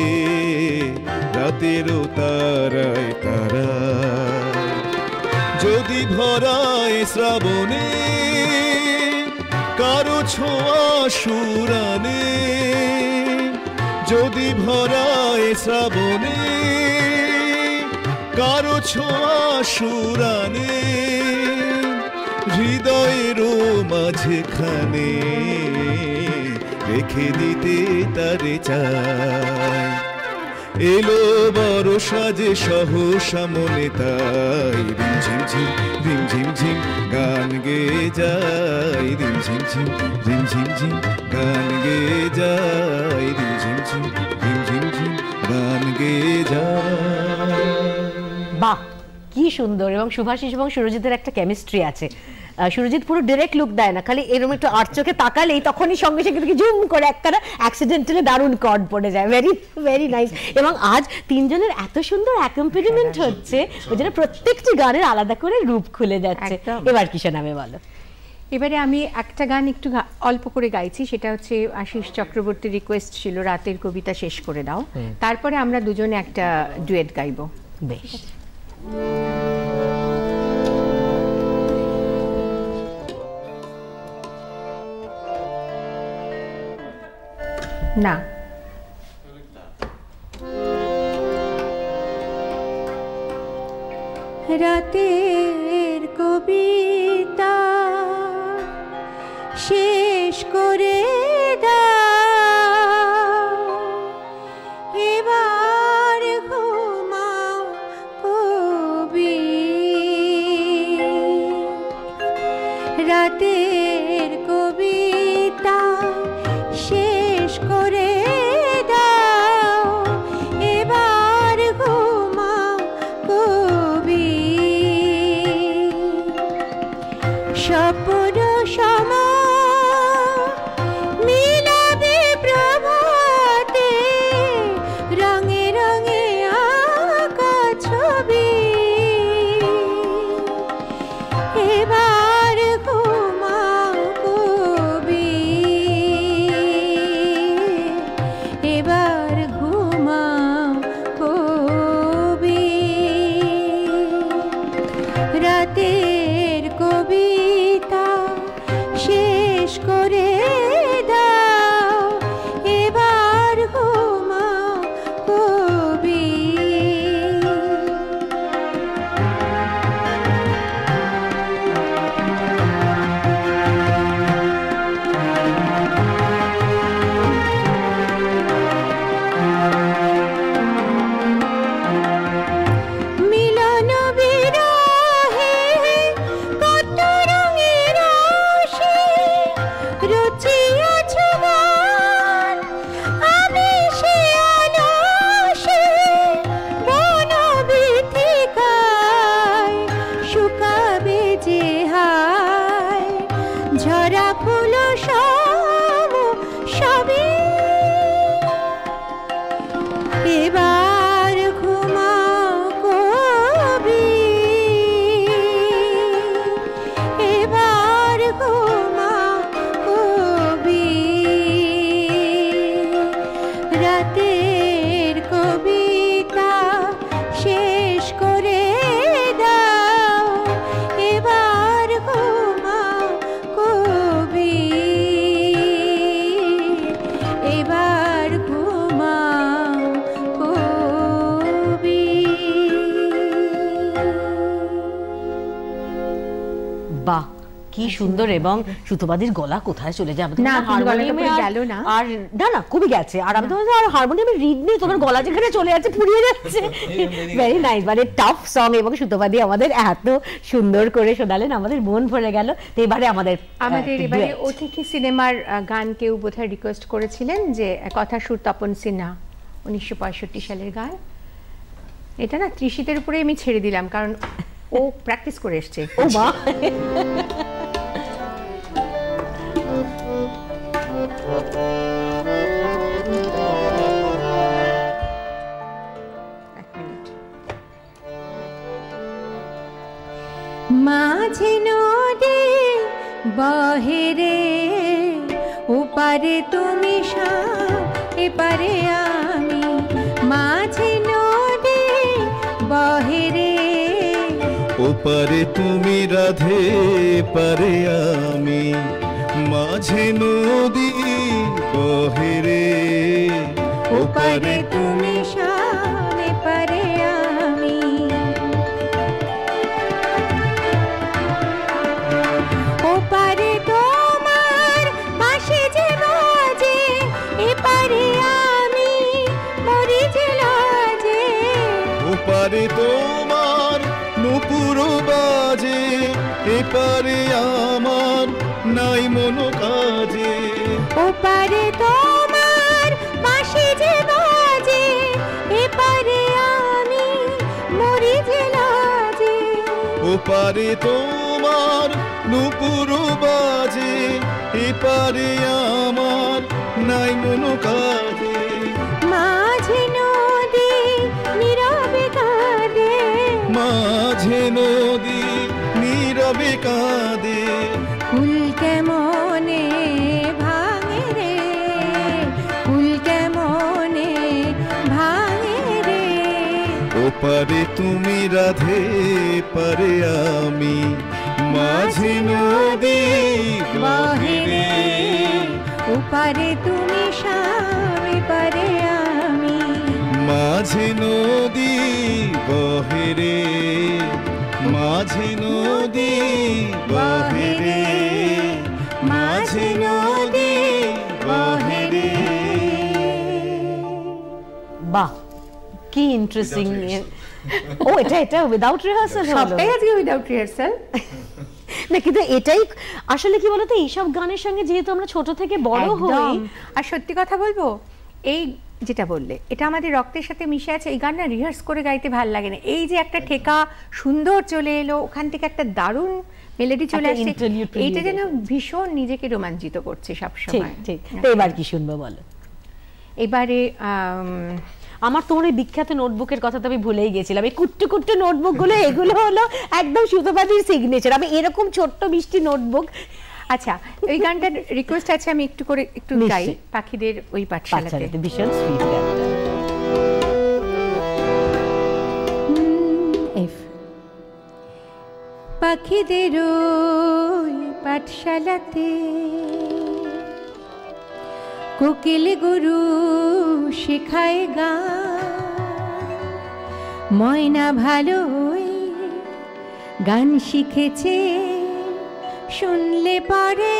রাতেরও তারায় তারায়। যদি ভরায় শ্রাবণে কারো ছোঁয়া সুরানে, যদি ভরায় শ্রাবণে কারো ছোঁয়া সুরানে, হৃদয়েরও মাঝখানে রেখে দিতে তারে চাই। এলো বরষা যে সহসা মনে তাই রিম ঝিম ঝিম রিম ঝিম ঝিম গান গে যাই রিম ঝিম ঝিম রিম ঝিম ঝিম গান গে যাই রিম ঝিম ঝিম রিম ঝিম ঝিম গান গে যাই। বাহ কি সুন্দর। এবং শুভাশিস এবং সুরজিতের একটা কেমিস্ট্রি আছে। সুরজিৎ পুরো ডিরেক্ট লুক দেয় না, খালি এরকম একটু আট চোখে তাকালেই তখনই সঙ্গে সঙ্গে জুম করে একটা অ্যাক্সিডেন্টালি দারুণ কর্ড পড়ে যায়। Very very nice. এবং আজ তিনজনের এত সুন্দর অ্যাকম্পানিমেন্ট হচ্ছে, ওই জন্য প্রত্যেকটি গানের আলাদা করে রূপ খুলে যাচ্ছে। এবার কি শোনাবে বলো? এবারে আমি একটা গান একটু অল্প করে গাইছি, সেটা হচ্ছে আশিস চক্রবর্তীর রিকোয়েস্ট ছিল রাতের কবিতা শেষ করে দাও, তারপরে আমরা দুজনে একটা ডুয়েট গাইবো। বেশ। না রাতের কবিতা শেষ করে দাও, এবার ঘুমাও কবি। রাতের কবিতা শেষ করে এবার ঘুমাও কবি, এবার ঘুমাও কবি, রাতের কবিতা শেষ করে দাও, এবার ঘুমাও কবি, এবার ঘুমাও কবি। বাহ, কি সুন্দর। এবং সুতোবাদির গলা কোথায় চলে যায়, না, হারমোনিয়ামে গেল না। আর না না খুবই গেছে। আর আমি তো আর হারমোনিয়ামে রিড নেই, তোমার গলা যেখানে চলে যাচ্ছে পুড়িয়ে যাচ্ছে। ভেরি নাইস, মানে টাফ সং। এবং সুতোবাদি আমাদের এত সুন্দর করে শোনালেন, আমাদের মন ভরে গেল। তো এবারে আমাদের আমাদের এবারে অতিথি সিনেমার গান কেউ বোধহয় রিকোয়েস্ট করেছিলেন, যে কথা সুর তপন সিনহা, উনিশশো পঁয়ষট্টি সালের গান। এটা না ত্রিশিতের উপরে আমি ছেড়ে দিলাম, কারণ ও প্র্যাকটিস করে এসছে। ও মা, মাঝে নদী বহেরে, ওপারে তুমি শাম, এপারে আমি, মাঝে নদী বহেরে, ওপারে তুমি রাধে পারে আমি, মাঝে নদী বহেরে, ওপারে তুমি শাম, এপারে আমি, ওপারে তোমার বাঁশি যে বাজে, এপারে আমি মরি যে লাজে, ওপারে তোমার নুপুর বাজে, এপারে আমার নাই মনো কাজে, ওপারে তোমার বাঁশি যে বাজে, এপারে আমি মরি যে লাজে, ওপারে তোমার নুপুর বাজে, এপারে আমার নাই মনো কাজে, মাঝে নদী নীরবে কাঁদে, মাঝে নদী নীরবে কাঁদে, ফুল কেমনে ভাঙে রে, ফুল কেমনে ভাঙে রে, ওপারে তুমি রাধে পারে আমি, মাঝে নদী বহেরে, ওপারে তুমি শাম, এপারে আমি, মাঝে নদী বহেরে, মাঝে নদী বহেরে, মাঝে নদী বহেরে। বাহ, কি ইন্টারেস্টিং। ও এটা এটা উইদাউট রিহার্সাল, সবটাই আজকে উইদাউট রিহার্সাল। না কিন্তু এটাই আসলে কি বলতো, এইসব গানের সঙ্গে যেহেতু আমরা ছোট থেকে বড় হই। আর সত্যি কথা বলবো, এই যেটা বললে এটা আমাদের রক্তের সাথে মিশে আছে। এই গানটা রিহার্স করে গাইতে ভাল লাগে না। এই যে একটা ঠেকা সুন্দর চলে এলো, ওখান থেকে একটা দারুণ মেলোডি চলে আসছে, এইটা যেন ভীষণ নিজেকে রোমাঞ্চিত করছে সবসময়। ঠিক। তো এবার কি শুনবো বলো? এবারে আমার তোমার এই বিখ্যাত নোটবুকের কথা তো আমি ভুলেই গেছিলাম। এই কুট্টু কুট্টু নোটবুক গুলো, এগুলো হলো একদম সুতোবাদির সিগনেচার। আমি এরকম ছোট্ট মিষ্টি নোটবুক। আচ্ছা, এই গানটার রিকোয়েস্ট আছে, আমি একটু করে একটু গাই। পাখিদের ওই পাঠশালাতে, ভীষণ সুইট গানটা। পাখিদের ওই পাঠশালাতে কোকিল গুরু শেখায় গান, ময়না ভালোই গান শিখেছে, শুনলে পরে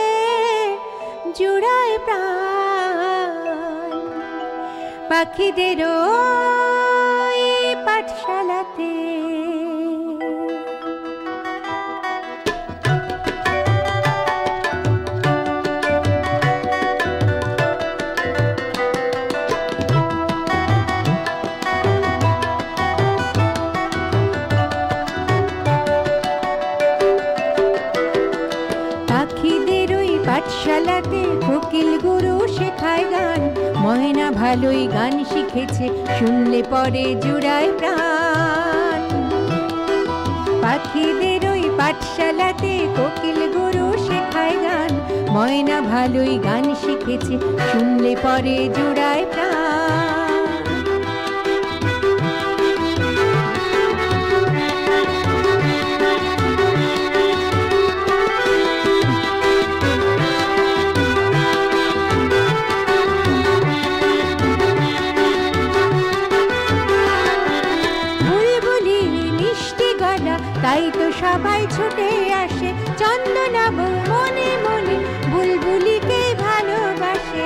জুড়ায় প্রাণ। পাখিদের ওই পাঠশালাতে পাঠশালাতে কোকিল গুরু শেখায় গান, ময়না ভালোই গান শিখেছে, শুনলে পরে জুড়ায় প্রাণ। পাখিদের ওই পাঠশালাতে কোকিল গুরু শেখায় গান, ময়না ভালোই গান শিখেছে, শুনলে পরে জুড়ায় প্রাণ। তাই তো সবাই ছুটে আসে, চন্দনা বউ মনে মনে বুলবুলিকে ভালোবাসে।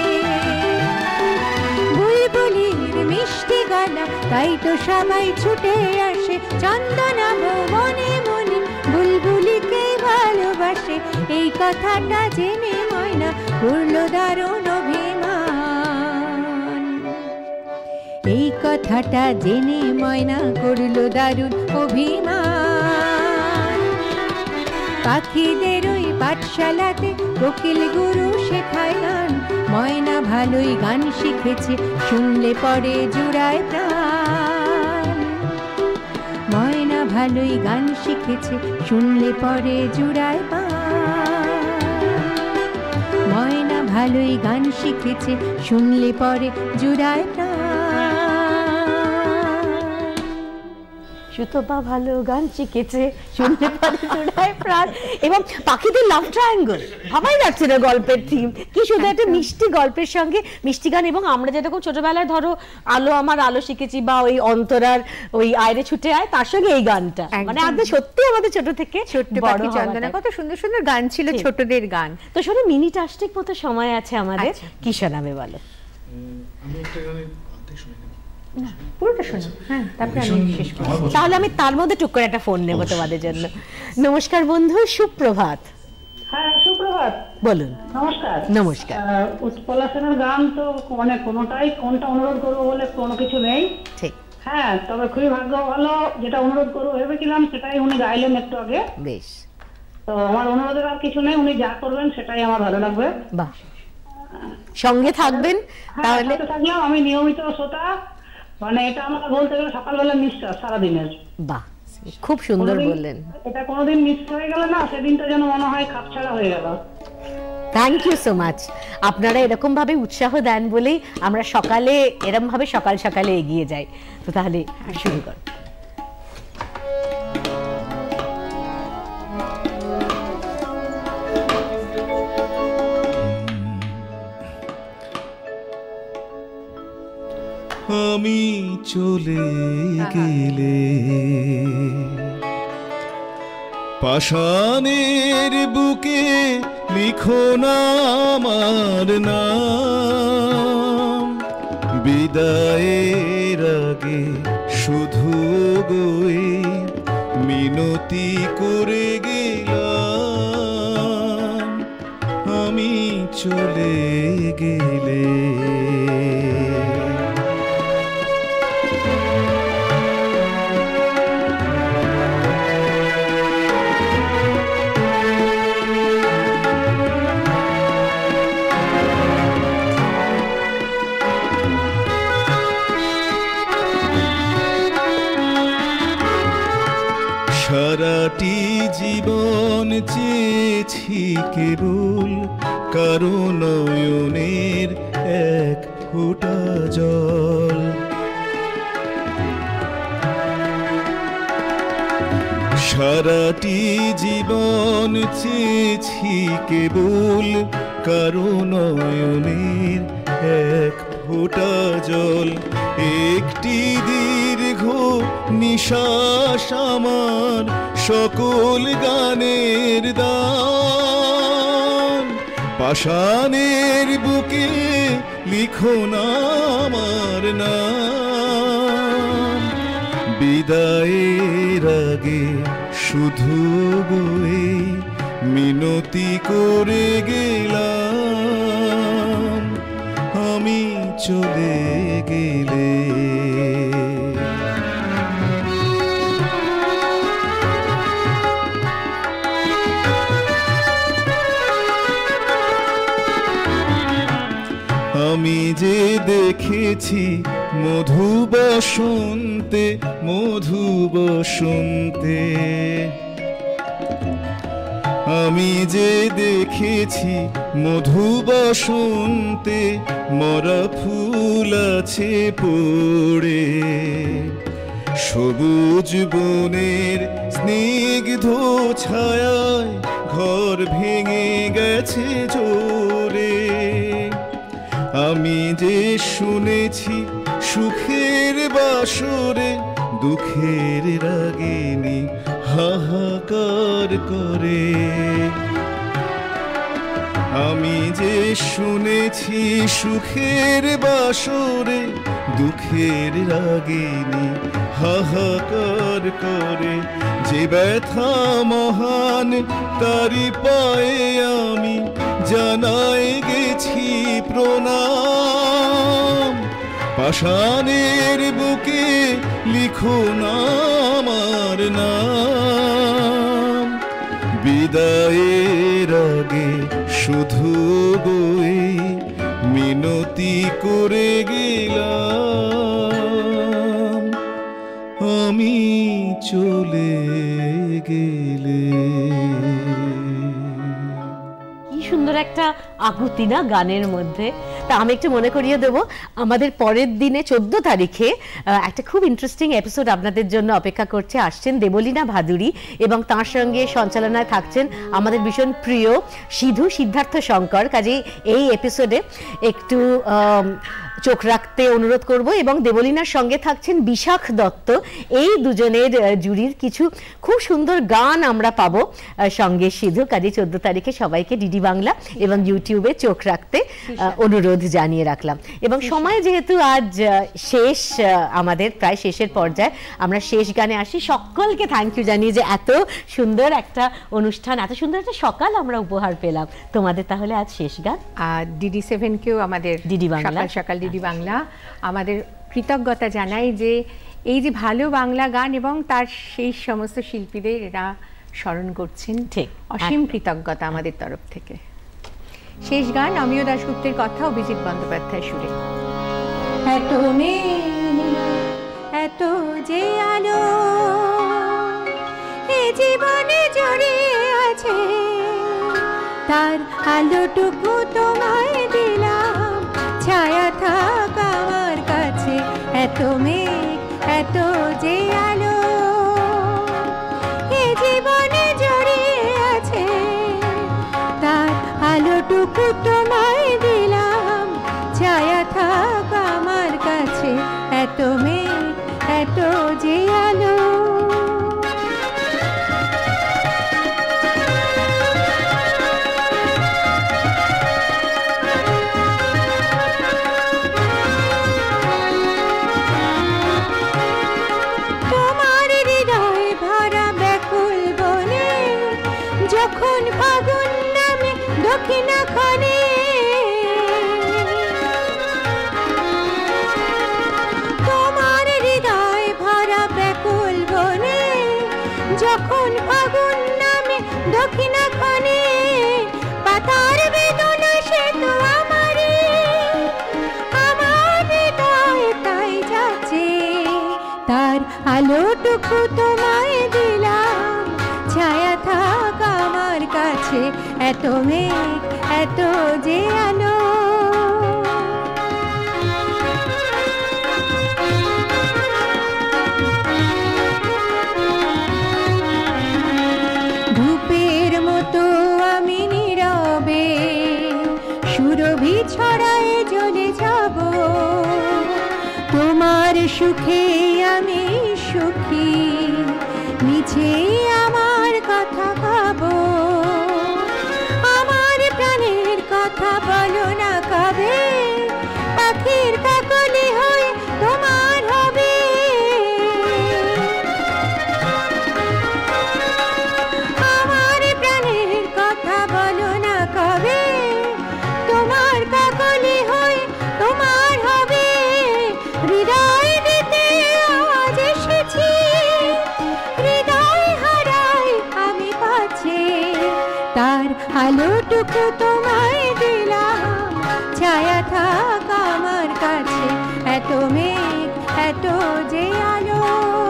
বুলবুলির মিষ্টি গলা, তাই তো সবাই ছুটে আসে, চন্দনা বউ মনে মনে বুলবুলিকে ভালোবাসে। এই কথাটা জেনে ময়না করল দারুণ অভিমান। এই কথাটা জেনে ময়না করল দারুণ অভিমান। পাখিদের ওই পাঠশালাতে কোকিল গুরু শেখায় গান, ময়না ভালোই গান শিখেছে, শুনলে পরে জুড়ায় প্রাণ। ময়না ভালোই গান শিখেছে, শুনলে পরে জুড়ায় প্রাণ। ময়না ভালোই গান শিখেছে, শুনলে পরে জুড়ায় প্রাণ। সুতপা ভালো গান শিখেছে, শুনলে পরে জুড়ায় প্রাণ। এবং পাখিদের লাভ ট্রায়াঙ্গল, ভাবাই যাচ্ছে না গল্পের থিম কি, শুধু একটা মিষ্টি গল্পের সঙ্গে মিষ্টি গান। এবং আমরা যেরকম ছোটবেলায় ধরো আলো আমার আলো শিখেছি, বা ওই অন্তরার ওই আয়রে ছুটে আয়, তার সঙ্গে এই গানটা, মানে আমাদের সত্যি আমাদের ছোট থেকে ছোট্ট পাখি চন্দনা কত সুন্দর সুন্দর গান ছিল, ছোটদের গান। তো শোনো, মিনিট আসটেক মতো সময় আছে আমাদের, কি শোনাবে বলো? আমি একটা গানে অর্ধেক শুনে নেব, পুরোটা শোনো, হ্যাঁ, তারপরে আমি শেষ করব। তাহলে আমি তার মধ্যে টুক করে একটা ফোন নেব তোমাদের জন্য। নমস্কার বন্ধু, সুপ্রভাত। হ্যাঁ, সুপ্রভাত। বলুন। নমস্কার। নমস্কার। উৎপলা সেনের গান তো মানে কোনোটাই কোনটা অনুরোধ করবো বলে কোনো কিছু নেই। ঠিক। হ্যাঁ, তবে খুবই ভাগ্য ভালো, যেটা অনুরোধ করবো ভেবেছিলাম সেটাই উনি গাইলেন একটু আগে। বেশ। তো আমার অনুরোধের আর কিছু নেই, উনি যা করবেন সেটাই আমার ভালো লাগবে। বাহ, সঙ্গে থাকবেন তাহলে? থাকলাম, আমি নিয়মিত শ্রোতা, মানে এটা আমরা বলতে গেলে সকালবেলা নিঃশ্বাস সারাদিনের। বাহ, খুব সুন্দর বললেন। এটা কোনোদিন মিস হয়ে গেল না, সেদিনটা যেন মনে হয় খাপছাড়া হয়ে গেল। Thank you so much. আপনারা এরকম ভাবে উৎসাহ দেন বলেই আমরা সকালে এরকম ভাবে সকাল সকালে এগিয়ে যাই। তো তাহলে শুরু কর। আমি চলে গেলে পাষাণের বুকে লিখো না আমার নাম, বিদায়ের আগে শুধু গই মিনতি করে গেলাম, আমি চলে গেলে। সারাটি জীবন চেয়েছি কেবল কারো নয়নের এক ফোঁটা জল, সারাটি জীবন চেয়েছি কেবল কারো নয়নের এক ফোঁটা জল, একটি দীর্ঘ নিঃশ্বাস আমার সকল গানের দান, পাষাণের বুকে লিখো না আমার নাম, বিদায়ের আগে শুধু বই মিনতি করে গেলাম, আমি চলে গেলে। আমি যে দেখে দেখেছি মধু বসন্তে মধু বসন্তে আমি যে দেখেছি মধু বসন্তে মরা ফুল আছে পড়ে সবুজ বনের স্নিগ্ধ ছায়ায় ঘর ভেঙে গেছে জোরে আমি যে শুনেছি সুখের বাসরে দুঃখের রাগিনী হাহাকার করে আমি যে শুনেছি সুখের বাসরে দুঃখের রাগিনী হাহাকার করে যে ব্যথা মহান তারি পায়ে আমি জানাই গেছি প্রণাম পাষাণের বুকে লিখো না আমার নাম বিদায়ের আগে শুধু বই মিনতি করে গেলাম আমি চলে গেলে। কি সুন্দর একটা আকুতি না গানের মধ্যে। তা আমি একটু মনে করিয়ে দেব আমাদের পরের দিনে চোদ্দ তারিখে একটা খুব ইন্টারেস্টিং এপিসোড আপনাদের জন্য অপেক্ষা করছে। আসছেন দেবলীনা ভাদুরী এবং তার সঙ্গে সঞ্চালনায় থাকছেন আমাদের ভীষণ প্রিয় সিধু সিদ্ধার্থ শঙ্কর। কাজেই এই এপিসোডে একটু চোখ রাখতে অনুরোধ করব এবং দেবলীনার সঙ্গে থাকছেন বিশাখ দত্ত। এই দুজনের জুরির কিছু খুব সুন্দর গান আমরা পাবো সঙ্গে সিধু। কাজে চোদ্দ তারিখে সবাইকে ডিডি বাংলা এবং ইউটিউবে চোখ রাখতে অনুরোধ জানিয়ে রাখলাম। এবং সময় যেহেতু আজ শেষ, আমাদের প্রায় শেষের পর্যায়ে, আমরা শেষ গানে আসি। সকলকে থ্যাংক ইউ জানিয়ে যে এত সুন্দর একটা অনুষ্ঠান, এত সুন্দর একটা সকাল আমরা উপহার পেলাম তোমাদের। তাহলে আজ শেষ গান আর ডিডি সেভেন কেও আমাদের ডিডি বাংলা সকাল ডিডি বাংলা আমাদের কৃতজ্ঞতা জানাই যে এই যে ভালো বাংলা গান এবং তার সেই সমস্ত শিল্পীদের এরা স্মরণ করছেন। ঠিক, অসীম কৃতজ্ঞতা আমাদের তরফ থেকে। শেষ গান অমিয় দাশগুপ্তের কথা, অভিজিৎ বন্দ্যোপাধ্যায় সুরে। এত এত যে আলো এ জীবনে জড়িয়ে আছে, তার আলোটুকু তোমায় দিলাম, ছায়া থাক আমার কাছে। এত মেঘ এত যে আলো এ জীবনে জড়িয়ে আছে, তার আলোটুকু তোমায় দিলাম, ছায়া থাক আমার কাছে। এত মেঘ এত যে আলো যখন ফাগুন নামে দক্ষিণাখানে, তোমার হৃদয় ভরা ব্যাকুল বনে, যখন ফাগুন নামে দক্ষিণাখানে, পাতার বেদনা সে তো আমারে, আমার হৃদয় তাই যাচ্ছে, তার আলোটুকু তোমায় দিলাম, ছায়া থাক আমার কাছে। এত মেঘ এত যে আলো ধূপের মতো আমি নীরবে সুরভি ছড়ায় জ্বলে যাব, তোমার সুখে আমি সুখী, মিছে আমার কথা ভাবো, আমার প্রাণের কথা বলো না কবে, পাখির কাকলি হয়ে তোমার হবে, আমার প্রাণের কথা বলো না কবে, তোমার কাকলি হয়ে তোমার হবে। হৃদয় দিতে আজ এসেছি, হৃদয় হারাই আমি পাচ্ছি, তার আলোটুকু তোমায় দিলাম, ছায়া থাক আমার কাছে। এত মেঘ এত যে আলো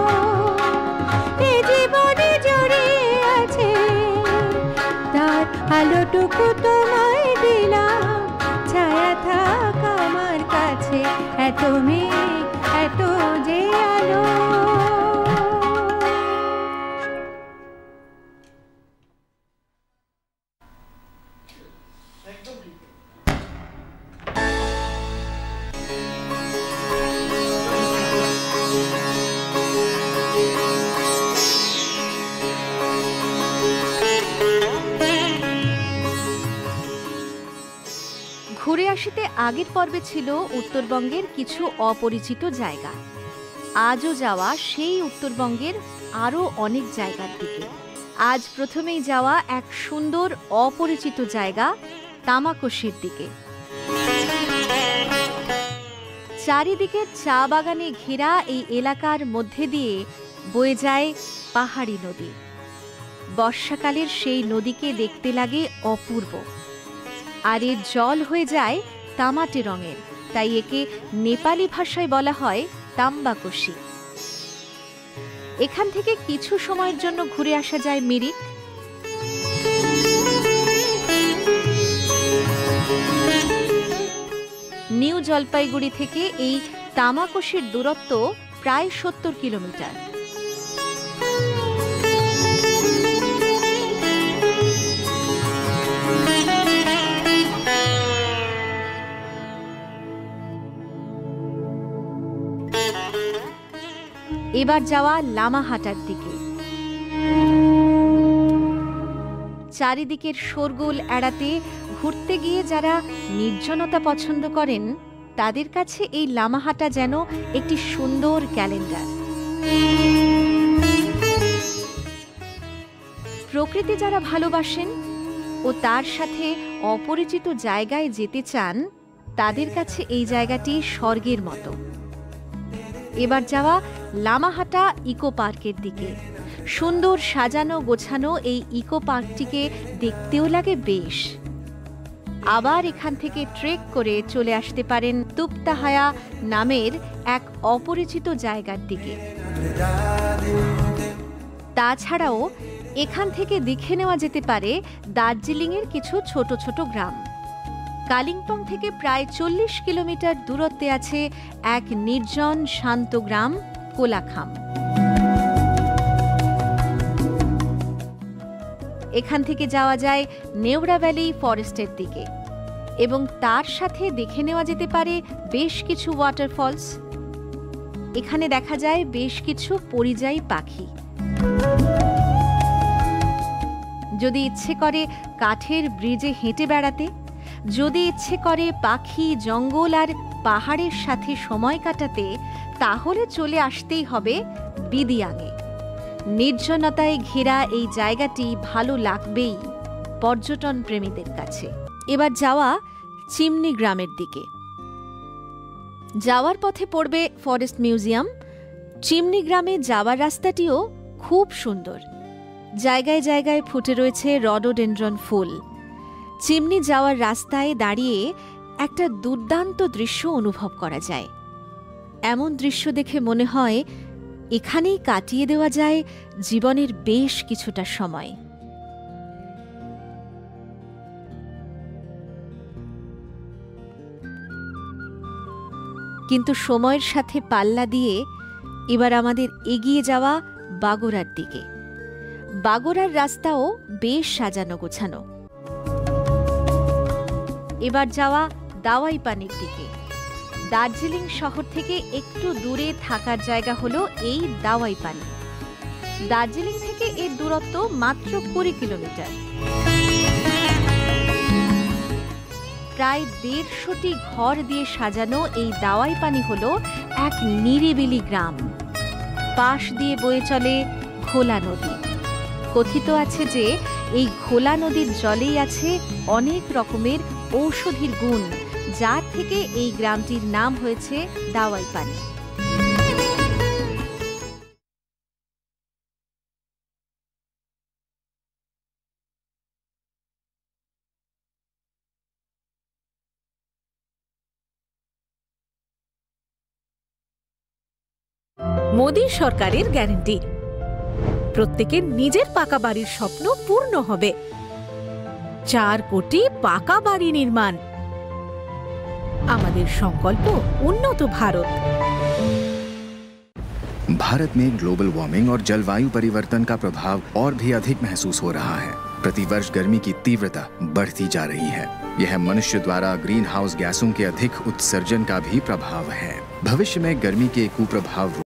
এ জীবনে জড়িয়ে আছে তার আলোটুকু তোমায় দিলাম ছায়া থাক আমার কাছে এত মেঘ এত যে আলো। ঘুরে আসিতে আগের পর্বে ছিল উত্তরবঙ্গের কিছু অপরিচিত জায়গা। আজও যাওয়া সেই উত্তরবঙ্গের আরও অনেক জায়গার দিকে। আজ প্রথমেই যাওয়া এক সুন্দর অপরিচিত জায়গা তামাকোশির দিকে। চারিদিকে চা বাগানে ঘেরা এই এলাকার মধ্যে দিয়ে বয়ে যায় পাহাড়ি নদী। বর্ষাকালের সেই নদীকে দেখতে লাগে অপূর্ব, আর এর জল হয়ে যায় তামাটে রঙের, তাই একে নেপালি ভাষায় বলা হয় তাম্বাকোশি। এখান থেকে কিছু সময়ের জন্য ঘুরে আসা যায় মিরিক। নিউ জলপাইগুড়ি থেকে এই তামাকোশির দূরত্ব প্রায় সত্তর কিলোমিটার। এবার যাওয়া লামাহাটার দিকে। চারিদিকের শোরগোল এড়াতে ঘুরতে গিয়ে যারা নির্জনতা পছন্দ করেন তাদের কাছে এই লামাহাটা যেন একটি সুন্দর ক্যালেন্ডার। প্রকৃতি যারা ভালোবাসেন ও তার সাথে অপরিচিত জায়গায় যেতে চান তাদের কাছে এই জায়গাটি স্বর্গের মতো। এবার যাওয়া লামাহাটা ইকো পার্কের দিকে। সুন্দর সাজানো গোছানো এই ইকো পার্কটিকে দেখতেও লাগে বেশ। আবার এখান থেকে ট্রেক করে চলে আসতে পারেন তুপ্তাহায়া নামের এক অপরিচিত জায়গার দিকে। তাছাড়াও এখান থেকে দেখে নেওয়া যেতে পারে দার্জিলিংয়ের কিছু ছোট ছোট গ্রাম। কালিম্পং থেকে প্রায় চল্লিশ কিলোমিটার দূরত্বে আছে এক নির্জন শান্ত গ্রাম কোলাখাম। এখান থেকে যাওয়া যায় নেওড়া ভ্যালি ফরেস্টের দিকে এবং তার সাথে দেখে নেওয়া যেতে পারে বেশ কিছু ওয়াটারফলস। এখানে দেখা যায় বেশ কিছু পরিযায়ী পাখি। যদি ইচ্ছে করে কাঠের ব্রিজে হেঁটে বেড়াতে, যদি ইচ্ছে করে পাখি জঙ্গল আর পাহাড়ের সাথে সময় কাটাতে, তাহলে চলে আসতেই হবে বিদিয়াঙে। নির্জনতায় ঘেরা এই জায়গাটি ভালো লাগবেই পর্যটন প্রেমীদের কাছে। এবার যাওয়া চিমনি গ্রামের দিকে। যাওয়ার পথে পড়বে ফরেস্ট মিউজিয়াম। চিমনি গ্রামে যাওয়ার রাস্তাটিও খুব সুন্দর। জায়গায় জায়গায় ফুটে রয়েছে রডোডেনড্রন ফুল। চিমনি যাওয়ার রাস্তায় দাঁড়িয়ে একটা দুর্দান্ত দৃশ্য অনুভব করা যায়। এমন দৃশ্য দেখে মনে হয় এখানেই কাটিয়ে দেওয়া যায় জীবনের বেশ কিছুটা সময়। কিন্তু সময়ের সাথে পাল্লা দিয়ে এবার আমাদের এগিয়ে যাওয়া বাগোরার দিকে। বাগোরার রাস্তাও বেশ সাজানো গোছানো। এবার যাওয়া দাওয়াই পানির দিকে। দার্জিলিং শহর থেকে একটু দূরে থাকার জায়গা হলো এই দাওয়াই পানি। দার্জিলিং থেকে এর দূরত্ব মাত্র কুড়ি কিলোমিটার। প্রায় দেড়শোটি ঘর দিয়ে সাজানো এই দাওয়াই পানি হলো এক নিরিবিলি গ্রাম। পাশ দিয়ে বয়ে চলে ঘোলা নদী। কথিত আছে যে এই ঘোলা নদীর জলেই আছে অনেক রকমের ঔষধির গুণ, যার থেকে এই গ্রামটির নাম হয়েছে দাওয়াই পানি। মোদী সরকারের গ্যারান্টি প্রত্যেকের নিজের পাকা বাড়ির স্বপ্ন পূর্ণ হবে। চার কোটি পাকা বাড়ি নির্মাণ, আমাদের সংকল্প উন্নত ভারত। भारत में ग्लोबल वार्मिंग और जलवायु परिवर्तन का प्रभाव और भी अधिक महसूस हो रहा है। प्रतिवर्ष गर्मी की तीव्रता बढ़ती जा रही है। यह मनुष्य द्वारा ग्रीन हाउस गैसों के अधिक उत्सर्जन का भी प्रभाव है। भविष्य में गर्मी के कुप्रभाव